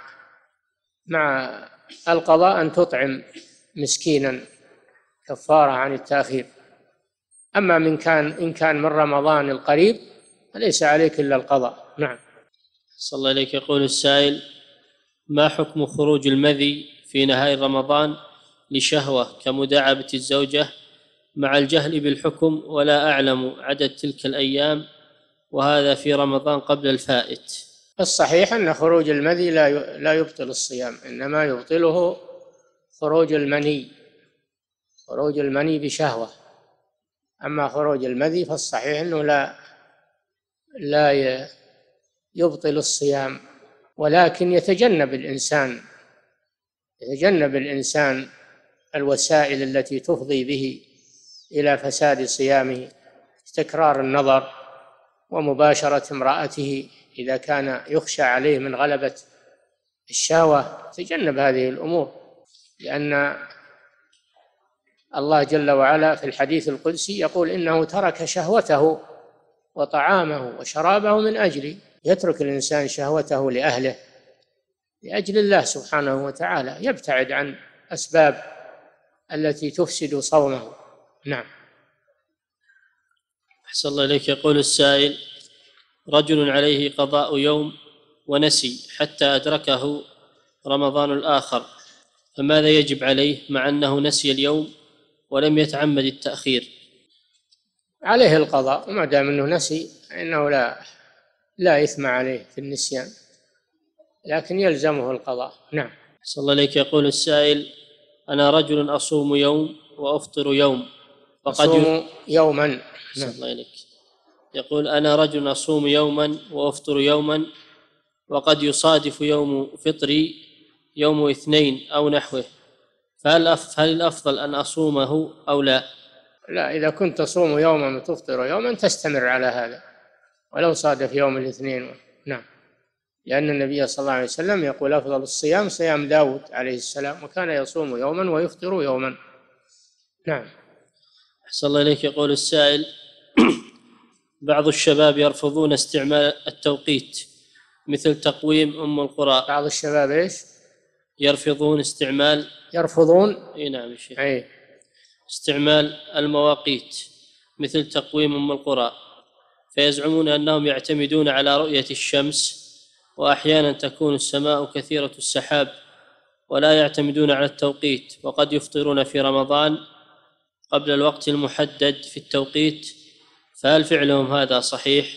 مع القضاء أن تطعم مسكينا كفارة عن التأخير. أما إن كان من رمضان القريب فليس عليك إلا القضاء. نعم. صلى الله عليك. يقول السائل: ما حكم خروج المذي في نهاية رمضان لشهوة كمداعبة الزوجة مع الجهل بالحكم ولا أعلم عدد تلك الأيام، وهذا في رمضان قبل الفائت؟ الصحيح أن خروج المذي لا يبطل الصيام، إنما يبطله خروج المني بشهوة. أما خروج المذي فالصحيح أنه لا يبطل الصيام، ولكن يتجنب الإنسان الوسائل التي تفضي به إلى فساد صيامه، تكرار النظر ومباشرة امرأته إذا كان يخشى عليه من غلبة الشهوة، تجنب هذه الأمور، لأن الله جل وعلا في الحديث القدسي يقول إنه ترك شهوته وطعامه وشرابه من أجلي. يترك الإنسان شهوته لأهله لأجل الله سبحانه وتعالى، يبتعد عن أسباب التي تفسد صومه. نعم. أحسن الله إليك. يقول السائل: رجل عليه قضاء يوم ونسي حتى أدركه رمضان الآخر، فماذا يجب عليه مع أنه نسي اليوم ولم يتعمد التأخير؟ عليه القضاء، وما دام أنه نسي إنه لا إثم عليه في النسيان، لكن يلزمه القضاء. نعم. أحسن الله إليك. يقول السائل: أنا رجل أصوم يوم وأفطر يوم أصوم يوما. أحسن الله إليك. يقول: أنا رجل أصوم يوما وأفطر يوما، وقد يصادف يوم فطري يوم اثنين أو نحوه، فهل الأفضل أن أصومه أو لا؟ لا، إذا كنت تصوم يوما وتفطر يوما تستمر على هذا ولو صادف يوم الاثنين. نعم، لأن النبي صلى الله عليه وسلم يقول: أفضل الصيام صيام داود عليه السلام، وكان يصوم يوما ويفطر يوما. نعم. أحسن الله إليك. يقول السائل: بعض الشباب يرفضون استعمال التوقيت مثل تقويم أم القرى. بعض الشباب إيش؟ يرفضون نعم شيخ. استعمال المواقيت مثل تقويم أم القرى، فيزعمون أنهم يعتمدون على رؤية الشمس، وأحيانا تكون السماء كثيرة السحاب، ولا يعتمدون على التوقيت، وقد يفطرون في رمضان قبل الوقت المحدد في التوقيت، فهل فعلهم هذا صحيح؟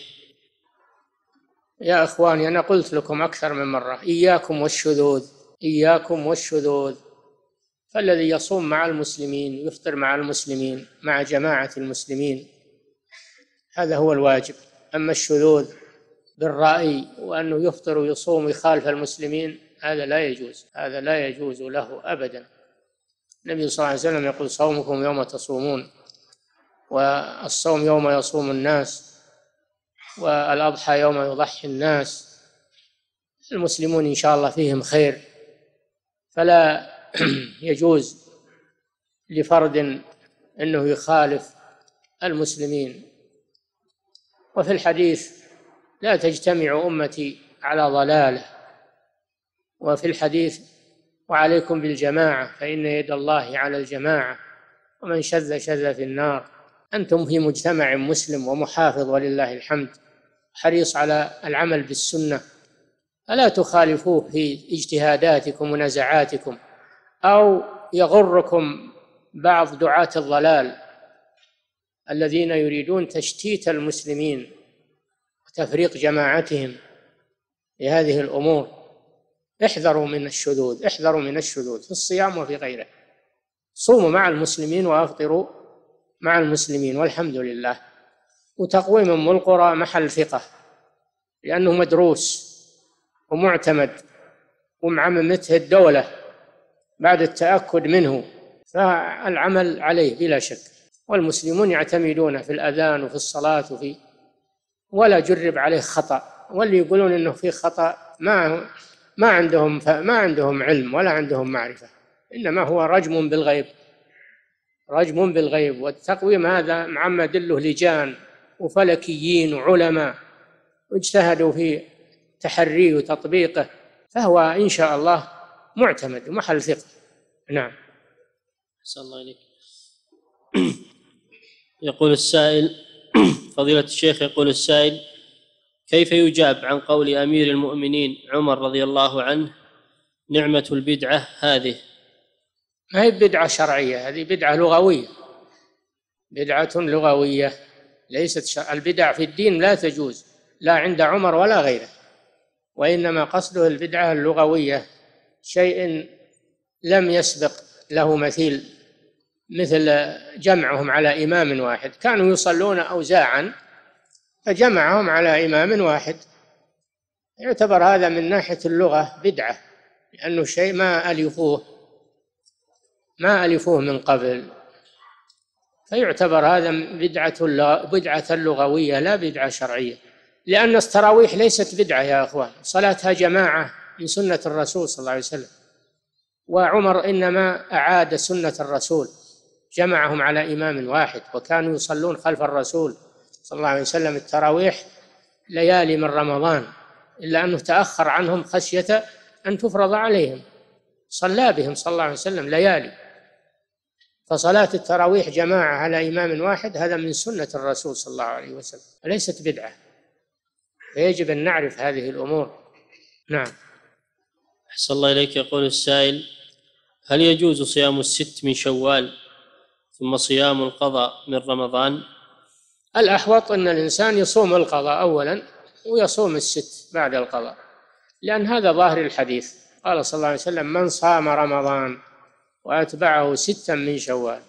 يا أخواني، أنا قلت لكم أكثر من مرة: إياكم والشذوذ. فالذي يصوم مع المسلمين يفطر مع المسلمين مع جماعة المسلمين، هذا هو الواجب. أما الشذوذ بالرأي وأنه يفطر ويصوم ويخالف المسلمين، هذا لا يجوز له أبدا. النبي صلى الله عليه وسلم يقول: صومكم يوم تصومون، والصوم يوم يصوم الناس، والأضحى يوم يضحي الناس. المسلمون إن شاء الله فيهم خير، فلا يجوز لفرد أنه يخالف المسلمين. وفي الحديث: لا تجتمع أمتي على ضلالة. وفي الحديث: وعليكم بالجماعة فإن يد الله على الجماعة، ومن شذ في النار. أنتم في مجتمع مسلم ومحافظ ولله الحمد، حريص على العمل بالسنة، فلا تخالفوه في اجتهاداتكم ونزعاتكم، أو يغركم بعض دعاة الضلال الذين يريدون تشتيت المسلمين وتفريق جماعتهم لهذه الأمور. احذروا من الشذوذ في الصيام وفي غيره. صوموا مع المسلمين وأفطروا مع المسلمين والحمد لله. وتقويم أم القرى محل ثقة، لأنه مدروس ومعتمد ومعممته الدولة بعد التأكد منه، فالعمل عليه بلا شك. والمسلمون يعتمدون في الأذان وفي الصلاة ولا جرب عليه خطأ. واللي يقولون إنه في خطأ ما عندهم علم ولا عندهم معرفة، إنما هو رجم بالغيب. والتقويم هذا معمد له لجان وفلكيين وعلماء واجتهدوا في تحريه وتطبيقه، فهو إن شاء الله معتمد ومحل ثقة. نعم. أحسن الله إليك. يقول السائل: فضيلة الشيخ، يقول السائل: كيف يجاب عن قول أمير المؤمنين عمر رضي الله عنه: نعمة البدعة هذه؟ ما هي بدعة شرعية، هذه بدعة لغوية، ليست البدع في الدين لا تجوز، لا عند عمر ولا غيره، وإنما قصده البدعة اللغوية، شيء لم يسبق له مثيل، مثل جمعهم على إمام واحد. كانوا يصلون أوزاعا فجمعهم على إمام واحد، يعتبر هذا من ناحية اللغة بدعة، لأنه شيء ما ألفوه من قبل، فيعتبر هذا بدعة لغوية لا بدعة شرعية. لأن التراويح ليست بدعة يا أخوان، صلاتها جماعة من سنة الرسول صلى الله عليه وسلم، وعمر إنما أعاد سنة الرسول جمعهم على إمام واحد، وكانوا يصلون خلف الرسول صلى الله عليه وسلم التراويح ليالي من رمضان، إلا أنه تأخر عنهم خشية أن تفرض عليهم، صلى بهم صلى الله عليه وسلم ليالي. فصلاة التراويح جماعة على إمام واحد هذا من سنة الرسول صلى الله عليه وسلم، وليست بدعة، فيجب أن نعرف هذه الأمور. نعم. أحسن الله إليك. يقول السائل: هل يجوز صيام 6 من شوال ثم صيام القضاء من رمضان؟ الأحوط أن الإنسان يصوم القضاء أولا ويصوم 6 بعد القضاء، لأن هذا ظاهر الحديث. قال صلى الله عليه وسلم: من صام رمضان وأتبعه 6 من شوال،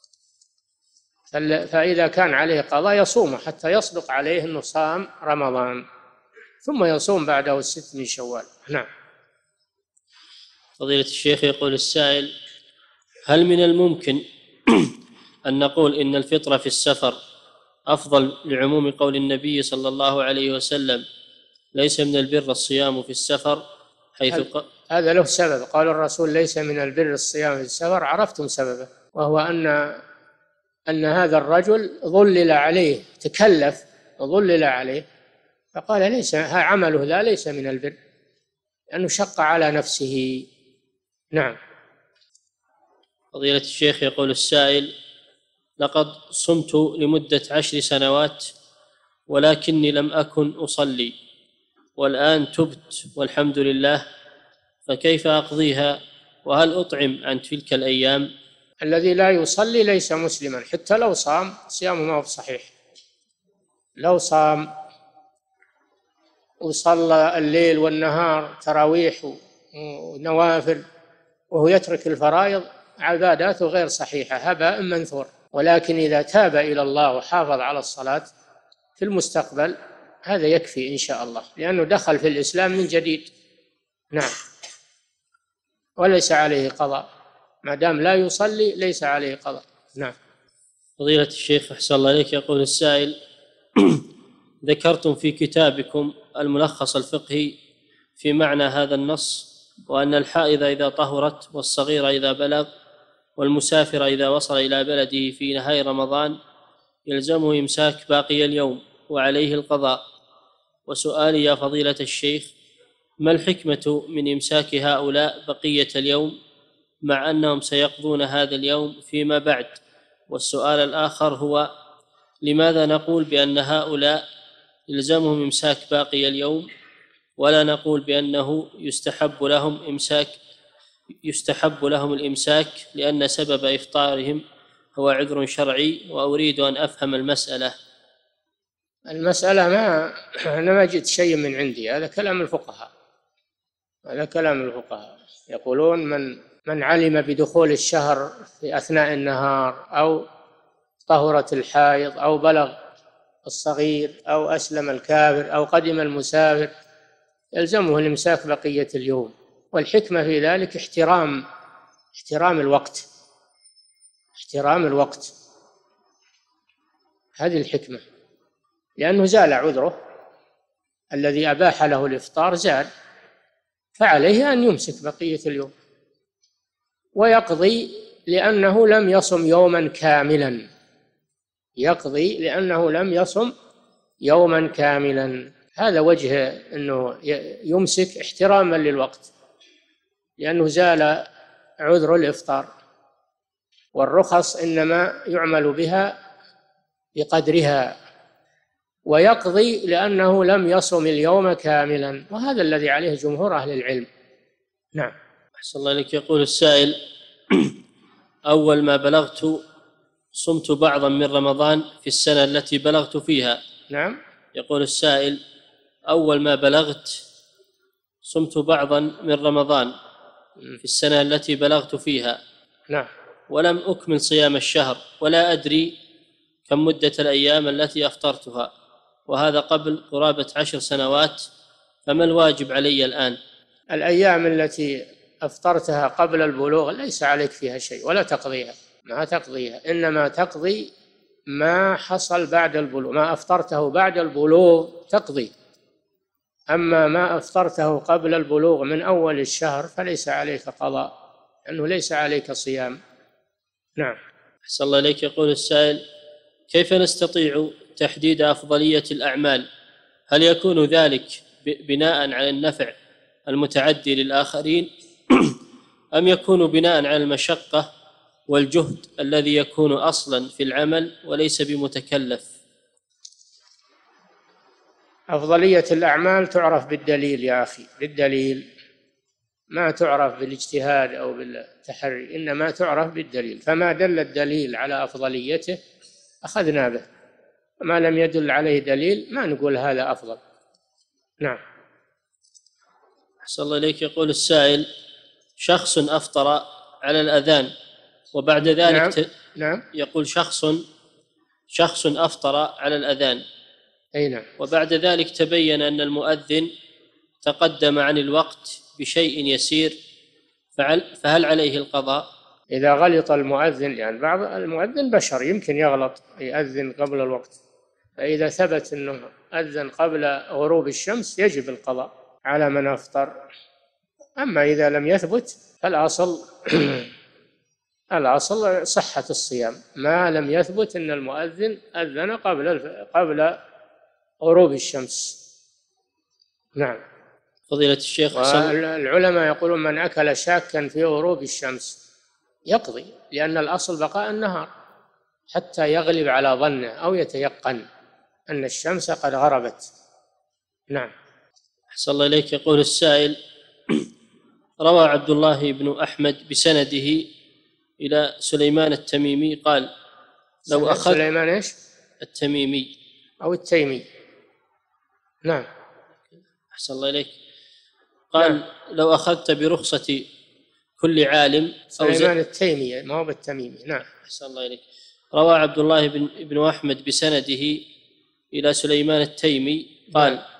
فإذا كان عليه قضاء يصومه حتى يصدق عليه أنه صام رمضان، ثم يصوم بعده 6 من شوال. نعم. فضيلة الشيخ، يقول السائل: هل من الممكن أن نقول إن الفطر في السفر أفضل لعموم قول النبي صلى الله عليه وسلم: ليس من البر الصيام في السفر، حيث هذا له سبب. قال الرسول: ليس من البر الصيام في السفر، عرفتم سببه، وهو أن هذا الرجل ظلل عليه، تكلف وظلل عليه، فقال ليس عمله ذا ليس من البر، لأنه شق على نفسه. نعم. فضيلة الشيخ، يقول السائل: لقد صمت لمدة 10 سنوات ولكني لم أكن أصلي، والآن تبت والحمد لله، فكيف أقضيها؟ وهل أطعم عن تلك الأيام؟ الذي لا يصلي ليس مسلما، حتى لو صام صيامه ما هو صحيح. لو صام وصلى الليل والنهار تراويح ونوافل وهو يترك الفرائض، عباداته غير صحيحة، هباء منثور. ولكن إذا تاب إلى الله وحافظ على الصلاة في المستقبل هذا يكفي إن شاء الله، لأنه دخل في الإسلام من جديد. نعم. وليس عليه قضاء، ما دام لا يصلي ليس عليه قضاء. نعم. فضيلة الشيخ، أحسن الله إليك، يقول السائل: ذكرتم في كتابكم الملخص الفقهي في معنى هذا النص، وأن الحائض إذا طهرت والصغير إذا بلغ والمسافر إذا وصل إلى بلده في نهاية رمضان يلزمه إمساك باقي اليوم وعليه القضاء. وسؤالي يا فضيلة الشيخ: ما الحكمة من إمساك هؤلاء بقية اليوم مع أنهم سيقضون هذا اليوم فيما بعد؟ والسؤال الآخر هو: لماذا نقول بأن هؤلاء يلزمهم إمساك باقي اليوم، ولا نقول بأنه يستحب لهم الإمساك لأن سبب إفطارهم هو عذر شرعي؟ وأريد أن أفهم المسألة. أنا ما جئت شيء من عندي، هذا كلام الفقهاء. يقولون من علم بدخول الشهر في أثناء النهار، أو طهرت الحائض، أو بلغ الصغير، أو أسلم الكافر، أو قدم المسافر، يلزمه الإمساك بقية اليوم. والحكمة في ذلك احترام الوقت، هذه الحكمة، لأنه زال عذره الذي أباح له الإفطار، زال، فعليه أن يمسك بقية اليوم ويقضي لأنه لم يصم يوما كاملا. هذا وجه أنه يمسك احتراما للوقت، لأنه زال عذر الإفطار، والرخص إنما يعمل بها بقدرها، ويقضي لأنه لم يصم اليوم كاملا، وهذا الذي عليه جمهور أهل العلم. نعم. أحسن الله إليك. يقول السائل: أول ما بلغت صمت بعضا من رمضان في السنة التي بلغت فيها. نعم. يقول السائل: أول ما بلغت صمت بعضا من رمضان في السنة التي بلغت فيها. نعم. ولم أكمل صيام الشهر، ولا أدري كم مدة الأيام التي أفطرتها، وهذا قبل قرابة 10 سنوات، فما الواجب علي الآن؟ الأيام التي أفطرتها قبل البلوغ ليس عليك فيها شيء، ولا تقضيها، ما تقضيها، إنما تقضي ما حصل بعد البلوغ، ما أفطرته بعد البلوغ تقضي، أما ما أفطرته قبل البلوغ من أول الشهر فليس عليك قضاء، لأنه ليس عليك صيام. نعم. أحسن الله إليك. يقول السائل: كيف نستطيع تحديد أفضلية الأعمال؟ هل يكون ذلك بناء على النفع المتعدي للآخرين أم يكون بناء على المشقة والجهد الذي يكون أصلا في العمل وليس بمتكلف؟ أفضلية الأعمال تعرف بالدليل يا أخي، بالدليل، ما تعرف بالاجتهاد أو بالتحري، إنما تعرف بالدليل. فما دل الدليل على أفضليته أخذنا به، ما لم يدل عليه دليل ما نقول هذا أفضل. نعم. أحسن الله إليك. يقول السائل: شخص أفطر على الأذان وبعد ذلك نعم. يقول شخص أفطر على الأذان أي نعم. وبعد ذلك تبين أن المؤذن تقدم عن الوقت بشيء يسير، فهل عليه القضاء؟ إذا غلط المؤذن، يعني بعض المؤذن بشر يمكن يغلط، يأذن قبل الوقت، فإذا ثبت أنه أذن قبل غروب الشمس يجب القضاء على من أفطر. أما إذا لم يثبت فالأصل الأصل صحة الصيام ما لم يثبت أن المؤذن أذن قبل غروب الشمس. نعم. فضيلة الشيخ، العلماء يقولون من أكل شاكا في غروب الشمس يقضي، لأن الأصل بقاء النهار حتى يغلب على ظنه أو يتيقن أن الشمس قد غربت. نعم. أحسن الله إليك. يقول السائل: روى عبد الله بن أحمد بسنده إلى سليمان التميمي قال: لو أخذ سليمان إيش؟ التميمي أو التيمي. نعم. أحسن الله إليك. قال: نعم. لو أخذت برخصة كل عالم سليمان التيمي ما هو بالتميمي. نعم. أحسن الله إليك. روى عبد الله بن أحمد بسنده إلى سليمان التيمي قال: نعم.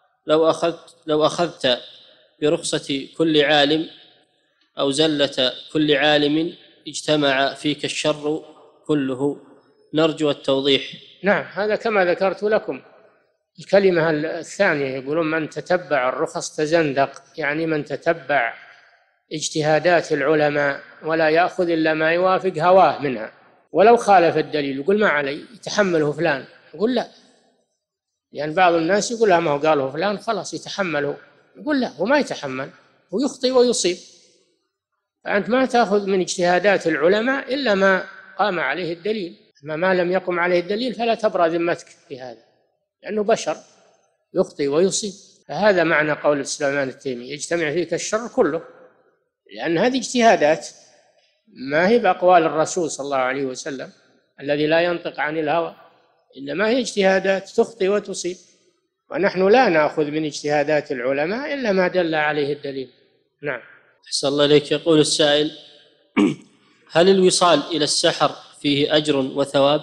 لو أخذت برخصة كل عالم أو زلة كل عالم اجتمع فيك الشر كله. نرجو التوضيح. نعم، هذا كما ذكرت لكم. الكلمة الثانية يقولون من تتبع الرخص تزندق، يعني من تتبع اجتهادات العلماء ولا يأخذ إلا ما يوافق هواه منها، ولو خالف الدليل يقول ما علي يتحمله فلان، يقول لا، يعني بعض الناس يقول ما هو قاله فلان خلاص يتحمله، يقول لا، هو ما يتحمل، هو يخطئ ويصيب. فأنت ما تأخذ من اجتهادات العلماء إلا ما قام عليه الدليل، ما لم يقم عليه الدليل فلا تبرى ذمتك في هذا، لأنه بشر يخطئ ويصيب. فهذا معنى قول سليمان التيمي: يجتمع فيك الشر كله، لأن هذه اجتهادات ما هي بأقوال الرسول صلى الله عليه وسلم الذي لا ينطق عن الهوى، إنما هي اجتهادات تخطئ وتصيب، ونحن لا نأخذ من اجتهادات العلماء إلا ما دل عليه الدليل. نعم. أحسن الله إليك. يقول السائل: هل الوصال إلى السحر فيه أجر وثواب؟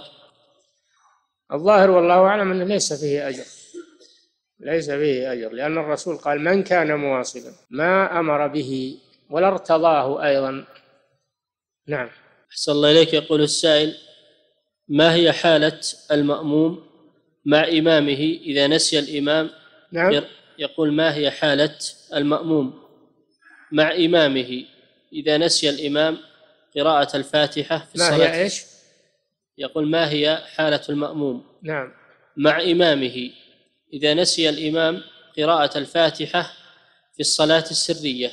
الظاهر والله أعلم أنه ليس فيه أجر، ليس فيه أجر، لأن الرسول قال: من كان مواصلا ما أمر به ولا ارتضاه أيضا. نعم. أحسن الله إليك. يقول السائل: ما هي حالة المأموم مع إمامه إذا نسي الإمام؟ نعم. يقول: ما هي حالة المأموم مع إمامه إذا نسي الإمام قراءة الفاتحة في الصلاة؟ ما هي إيش؟ يقول: ما هي حالة المأموم نعم مع إمامه إذا نسي الإمام قراءة الفاتحة في الصلاة السرية؟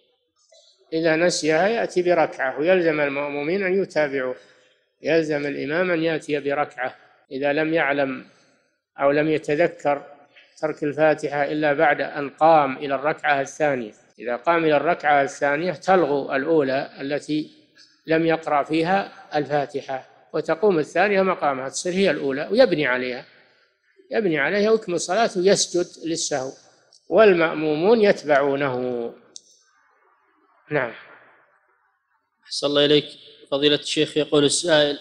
إذا نسيها يأتي بركعة، ويلزم المأمومين أن يتابعوه، يلزم الإمام أن يأتي بركعة إذا لم يعلم أو لم يتذكر ترك الفاتحة إلا بعد أن قام إلى الركعة الثانية. إذا قام إلى الركعة الثانية تلغو الأولى التي لم يقرأ فيها الفاتحة، وتقوم الثانية مقامها، تصير هي الأولى ويبني عليها ويكمل صلاته ويسجد للسهو، والمأمومون يتبعونه. نعم. أحسن الله إليك. فضيلة الشيخ، يقول السائل: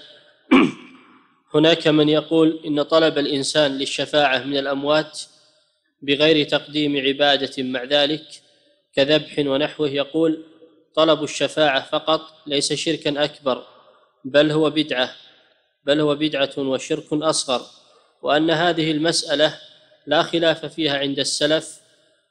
هناك من يقول إن طلب الإنسان للشفاعة من الأموات بغير تقديم عبادة مع ذلك كذبح ونحوه، يقول: طلب الشفاعة فقط ليس شركا أكبر، بل هو بدعة وشرك أصغر، وأن هذه المسألة لا خلاف فيها عند السلف،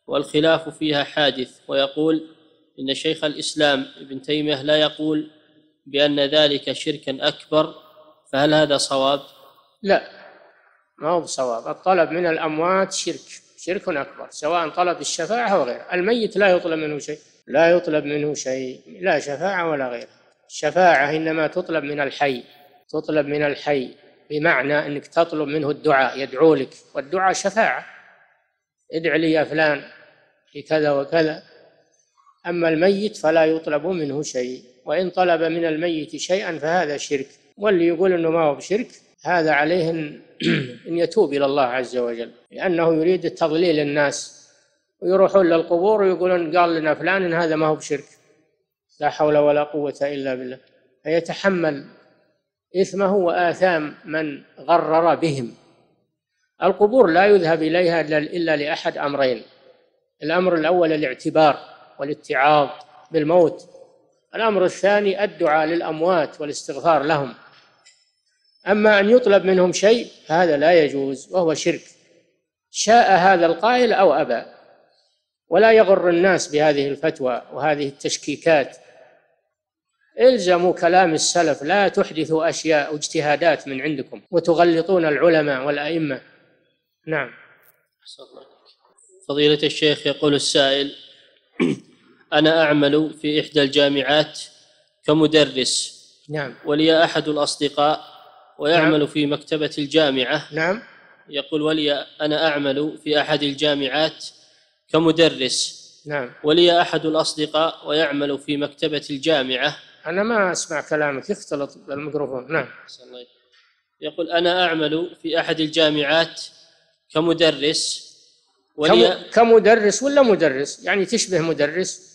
والخلاف فيها حادث. ويقول إن شيخ الإسلام ابن تيمية لا يقول بأن ذلك شركا أكبر، فهل هذا صواب؟ لا، ما هو بصواب. الطلب من الأموات شرك أكبر، سواء طلب الشفاعة أو غيره. الميت لا يطلب منه شيء، لا يطلب منه شيء، لا شفاعة ولا غيره. الشفاعة إنما تطلب من الحي، تطلب من الحي بمعنى أنك تطلب منه الدعاء، يدعو لك، والدعاء شفاعة، ادع لي يا فلان بكذا وكذا. أما الميت فلا يطلب منه شيء، وإن طلب من الميت شيئا فهذا شرك. واللي يقول أنه ما هو بشرك هذا عليه أن يتوب إلى الله عز وجل، لأنه يريد تضليل الناس، ويروحون للقبور ويقولون قال لنا فلان إن هذا ما هو بشرك، لا حول ولا قوة إلا بالله، فيتحمل إثمه وآثام من غرر بهم. القبور لا يذهب إليها إلا لأحد أمرين: الأمر الأول الاعتبار والاتعاظ بالموت، الأمر الثاني الدعاء للأموات والاستغفار لهم. أما أن يطلب منهم شيء هذا لا يجوز، وهو شرك، شاء هذا القائل أو أبى. ولا يغر الناس بهذه الفتوى وهذه التشكيكات، الزموا كلام السلف، لا تحدثوا أشياء واجتهادات من عندكم وتغلطون العلماء والأئمة. نعم. فضيلة الشيخ، يقول السائل: أنا أعمل في إحدى الجامعات كمدرس. نعم. ولي أحد الأصدقاء ويعمل نعم. في مكتبة الجامعة. نعم. يقول: أنا أعمل في أحد الجامعات كمدرس. نعم. ولي أحد الأصدقاء ويعمل في مكتبة الجامعة. أنا ما أسمع كلامك، يختلط بالميكروفون. نعم. يقول: أنا أعمل في أحد الجامعات كمدرس. كمدرس ولا مدرس؟ يعني تشبه مدرس.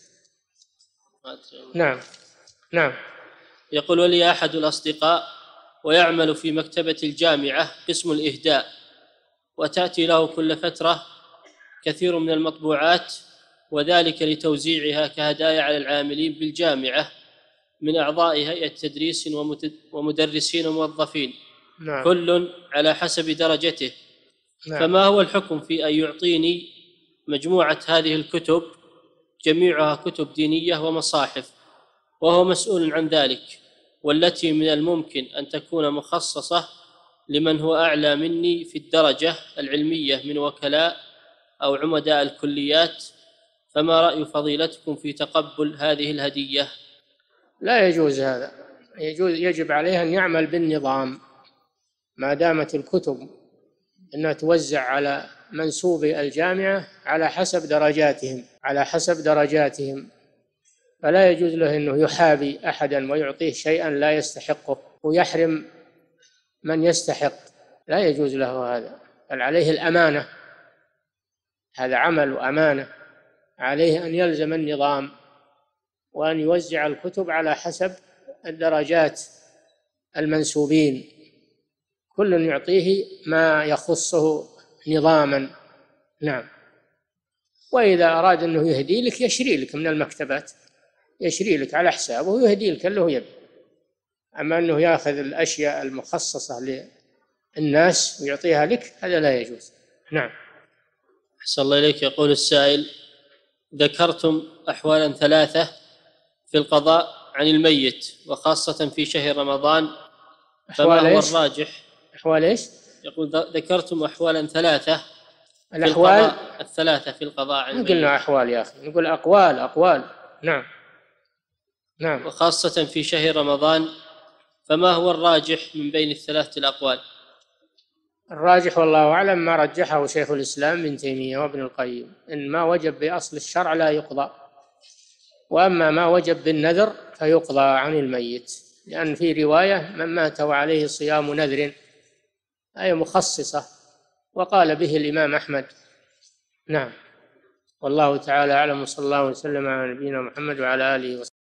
نعم. نعم. يقول: ولي أحد الأصدقاء ويعمل في مكتبة الجامعة قسم الإهداء، وتأتي له كل فترة كثير من المطبوعات، وذلك لتوزيعها كهدايا على العاملين بالجامعة من أعضاء هيئة تدريس ومدرسين وموظفين. نعم. كل على حسب درجته. نعم. فما هو الحكم في أن يعطيني مجموعة هذه الكتب، جميعها كتب دينية ومصاحف، وهو مسؤول عن ذلك، والتي من الممكن أن تكون مخصصة لمن هو أعلى مني في الدرجة العلمية من وكلاء أو عمداء الكليات؟ فما رأي فضيلتكم في تقبل هذه الهدية؟ لا يجوز هذا. يجب عليه أن يعمل بالنظام، ما دامت الكتب أنها توزع على منسوبي الجامعة على حسب درجاتهم، فلا يجوز له أنه يحابي أحدا ويعطيه شيئا لا يستحقه ويحرم من يستحق، لا يجوز له هذا. بل عليه الأمانة، هذا عمل وأمانة، عليه أن يلزم النظام وأن يوزع الكتب على حسب الدرجات المنسوبين، كل يعطيه ما يخصه نظاما. نعم. وإذا أراد أنه يهدي لك يشري لك من المكتبات، يشري لك على حسابه ويهدي لك اللي هو يبي. أما أنه يأخذ الأشياء المخصصة للناس ويعطيها لك، هذا لا يجوز. نعم. أحسن الله إليك. يقول السائل: ذكرتم أحوالا 3 في القضاء عن الميت، وخاصة في شهر رمضان، فما هو الراجح؟ أحوال إيش؟ يقول: ذكرتم أحوالا 3 الأحوال الثلاثة في القضاء عن الميت. قلنا أحوال يا أخي، نقول أقوال. نعم. نعم. وخاصة في شهر رمضان، فما هو الراجح من بين ال3 الأقوال؟ الراجح والله أعلم ما رجحه شيخ الإسلام ابن تيمية وابن القيم، إن ما وجب بأصل الشرع لا يقضى، وأما ما وجب بالنذر فيقضى عن الميت، لأن في رواية: من مات وعليه صيام نذر، أي مخصصة، وقال به الإمام أحمد. نعم. والله تعالى أعلم، وصلى الله وسلم على نبينا محمد وعلى آله وصحبه.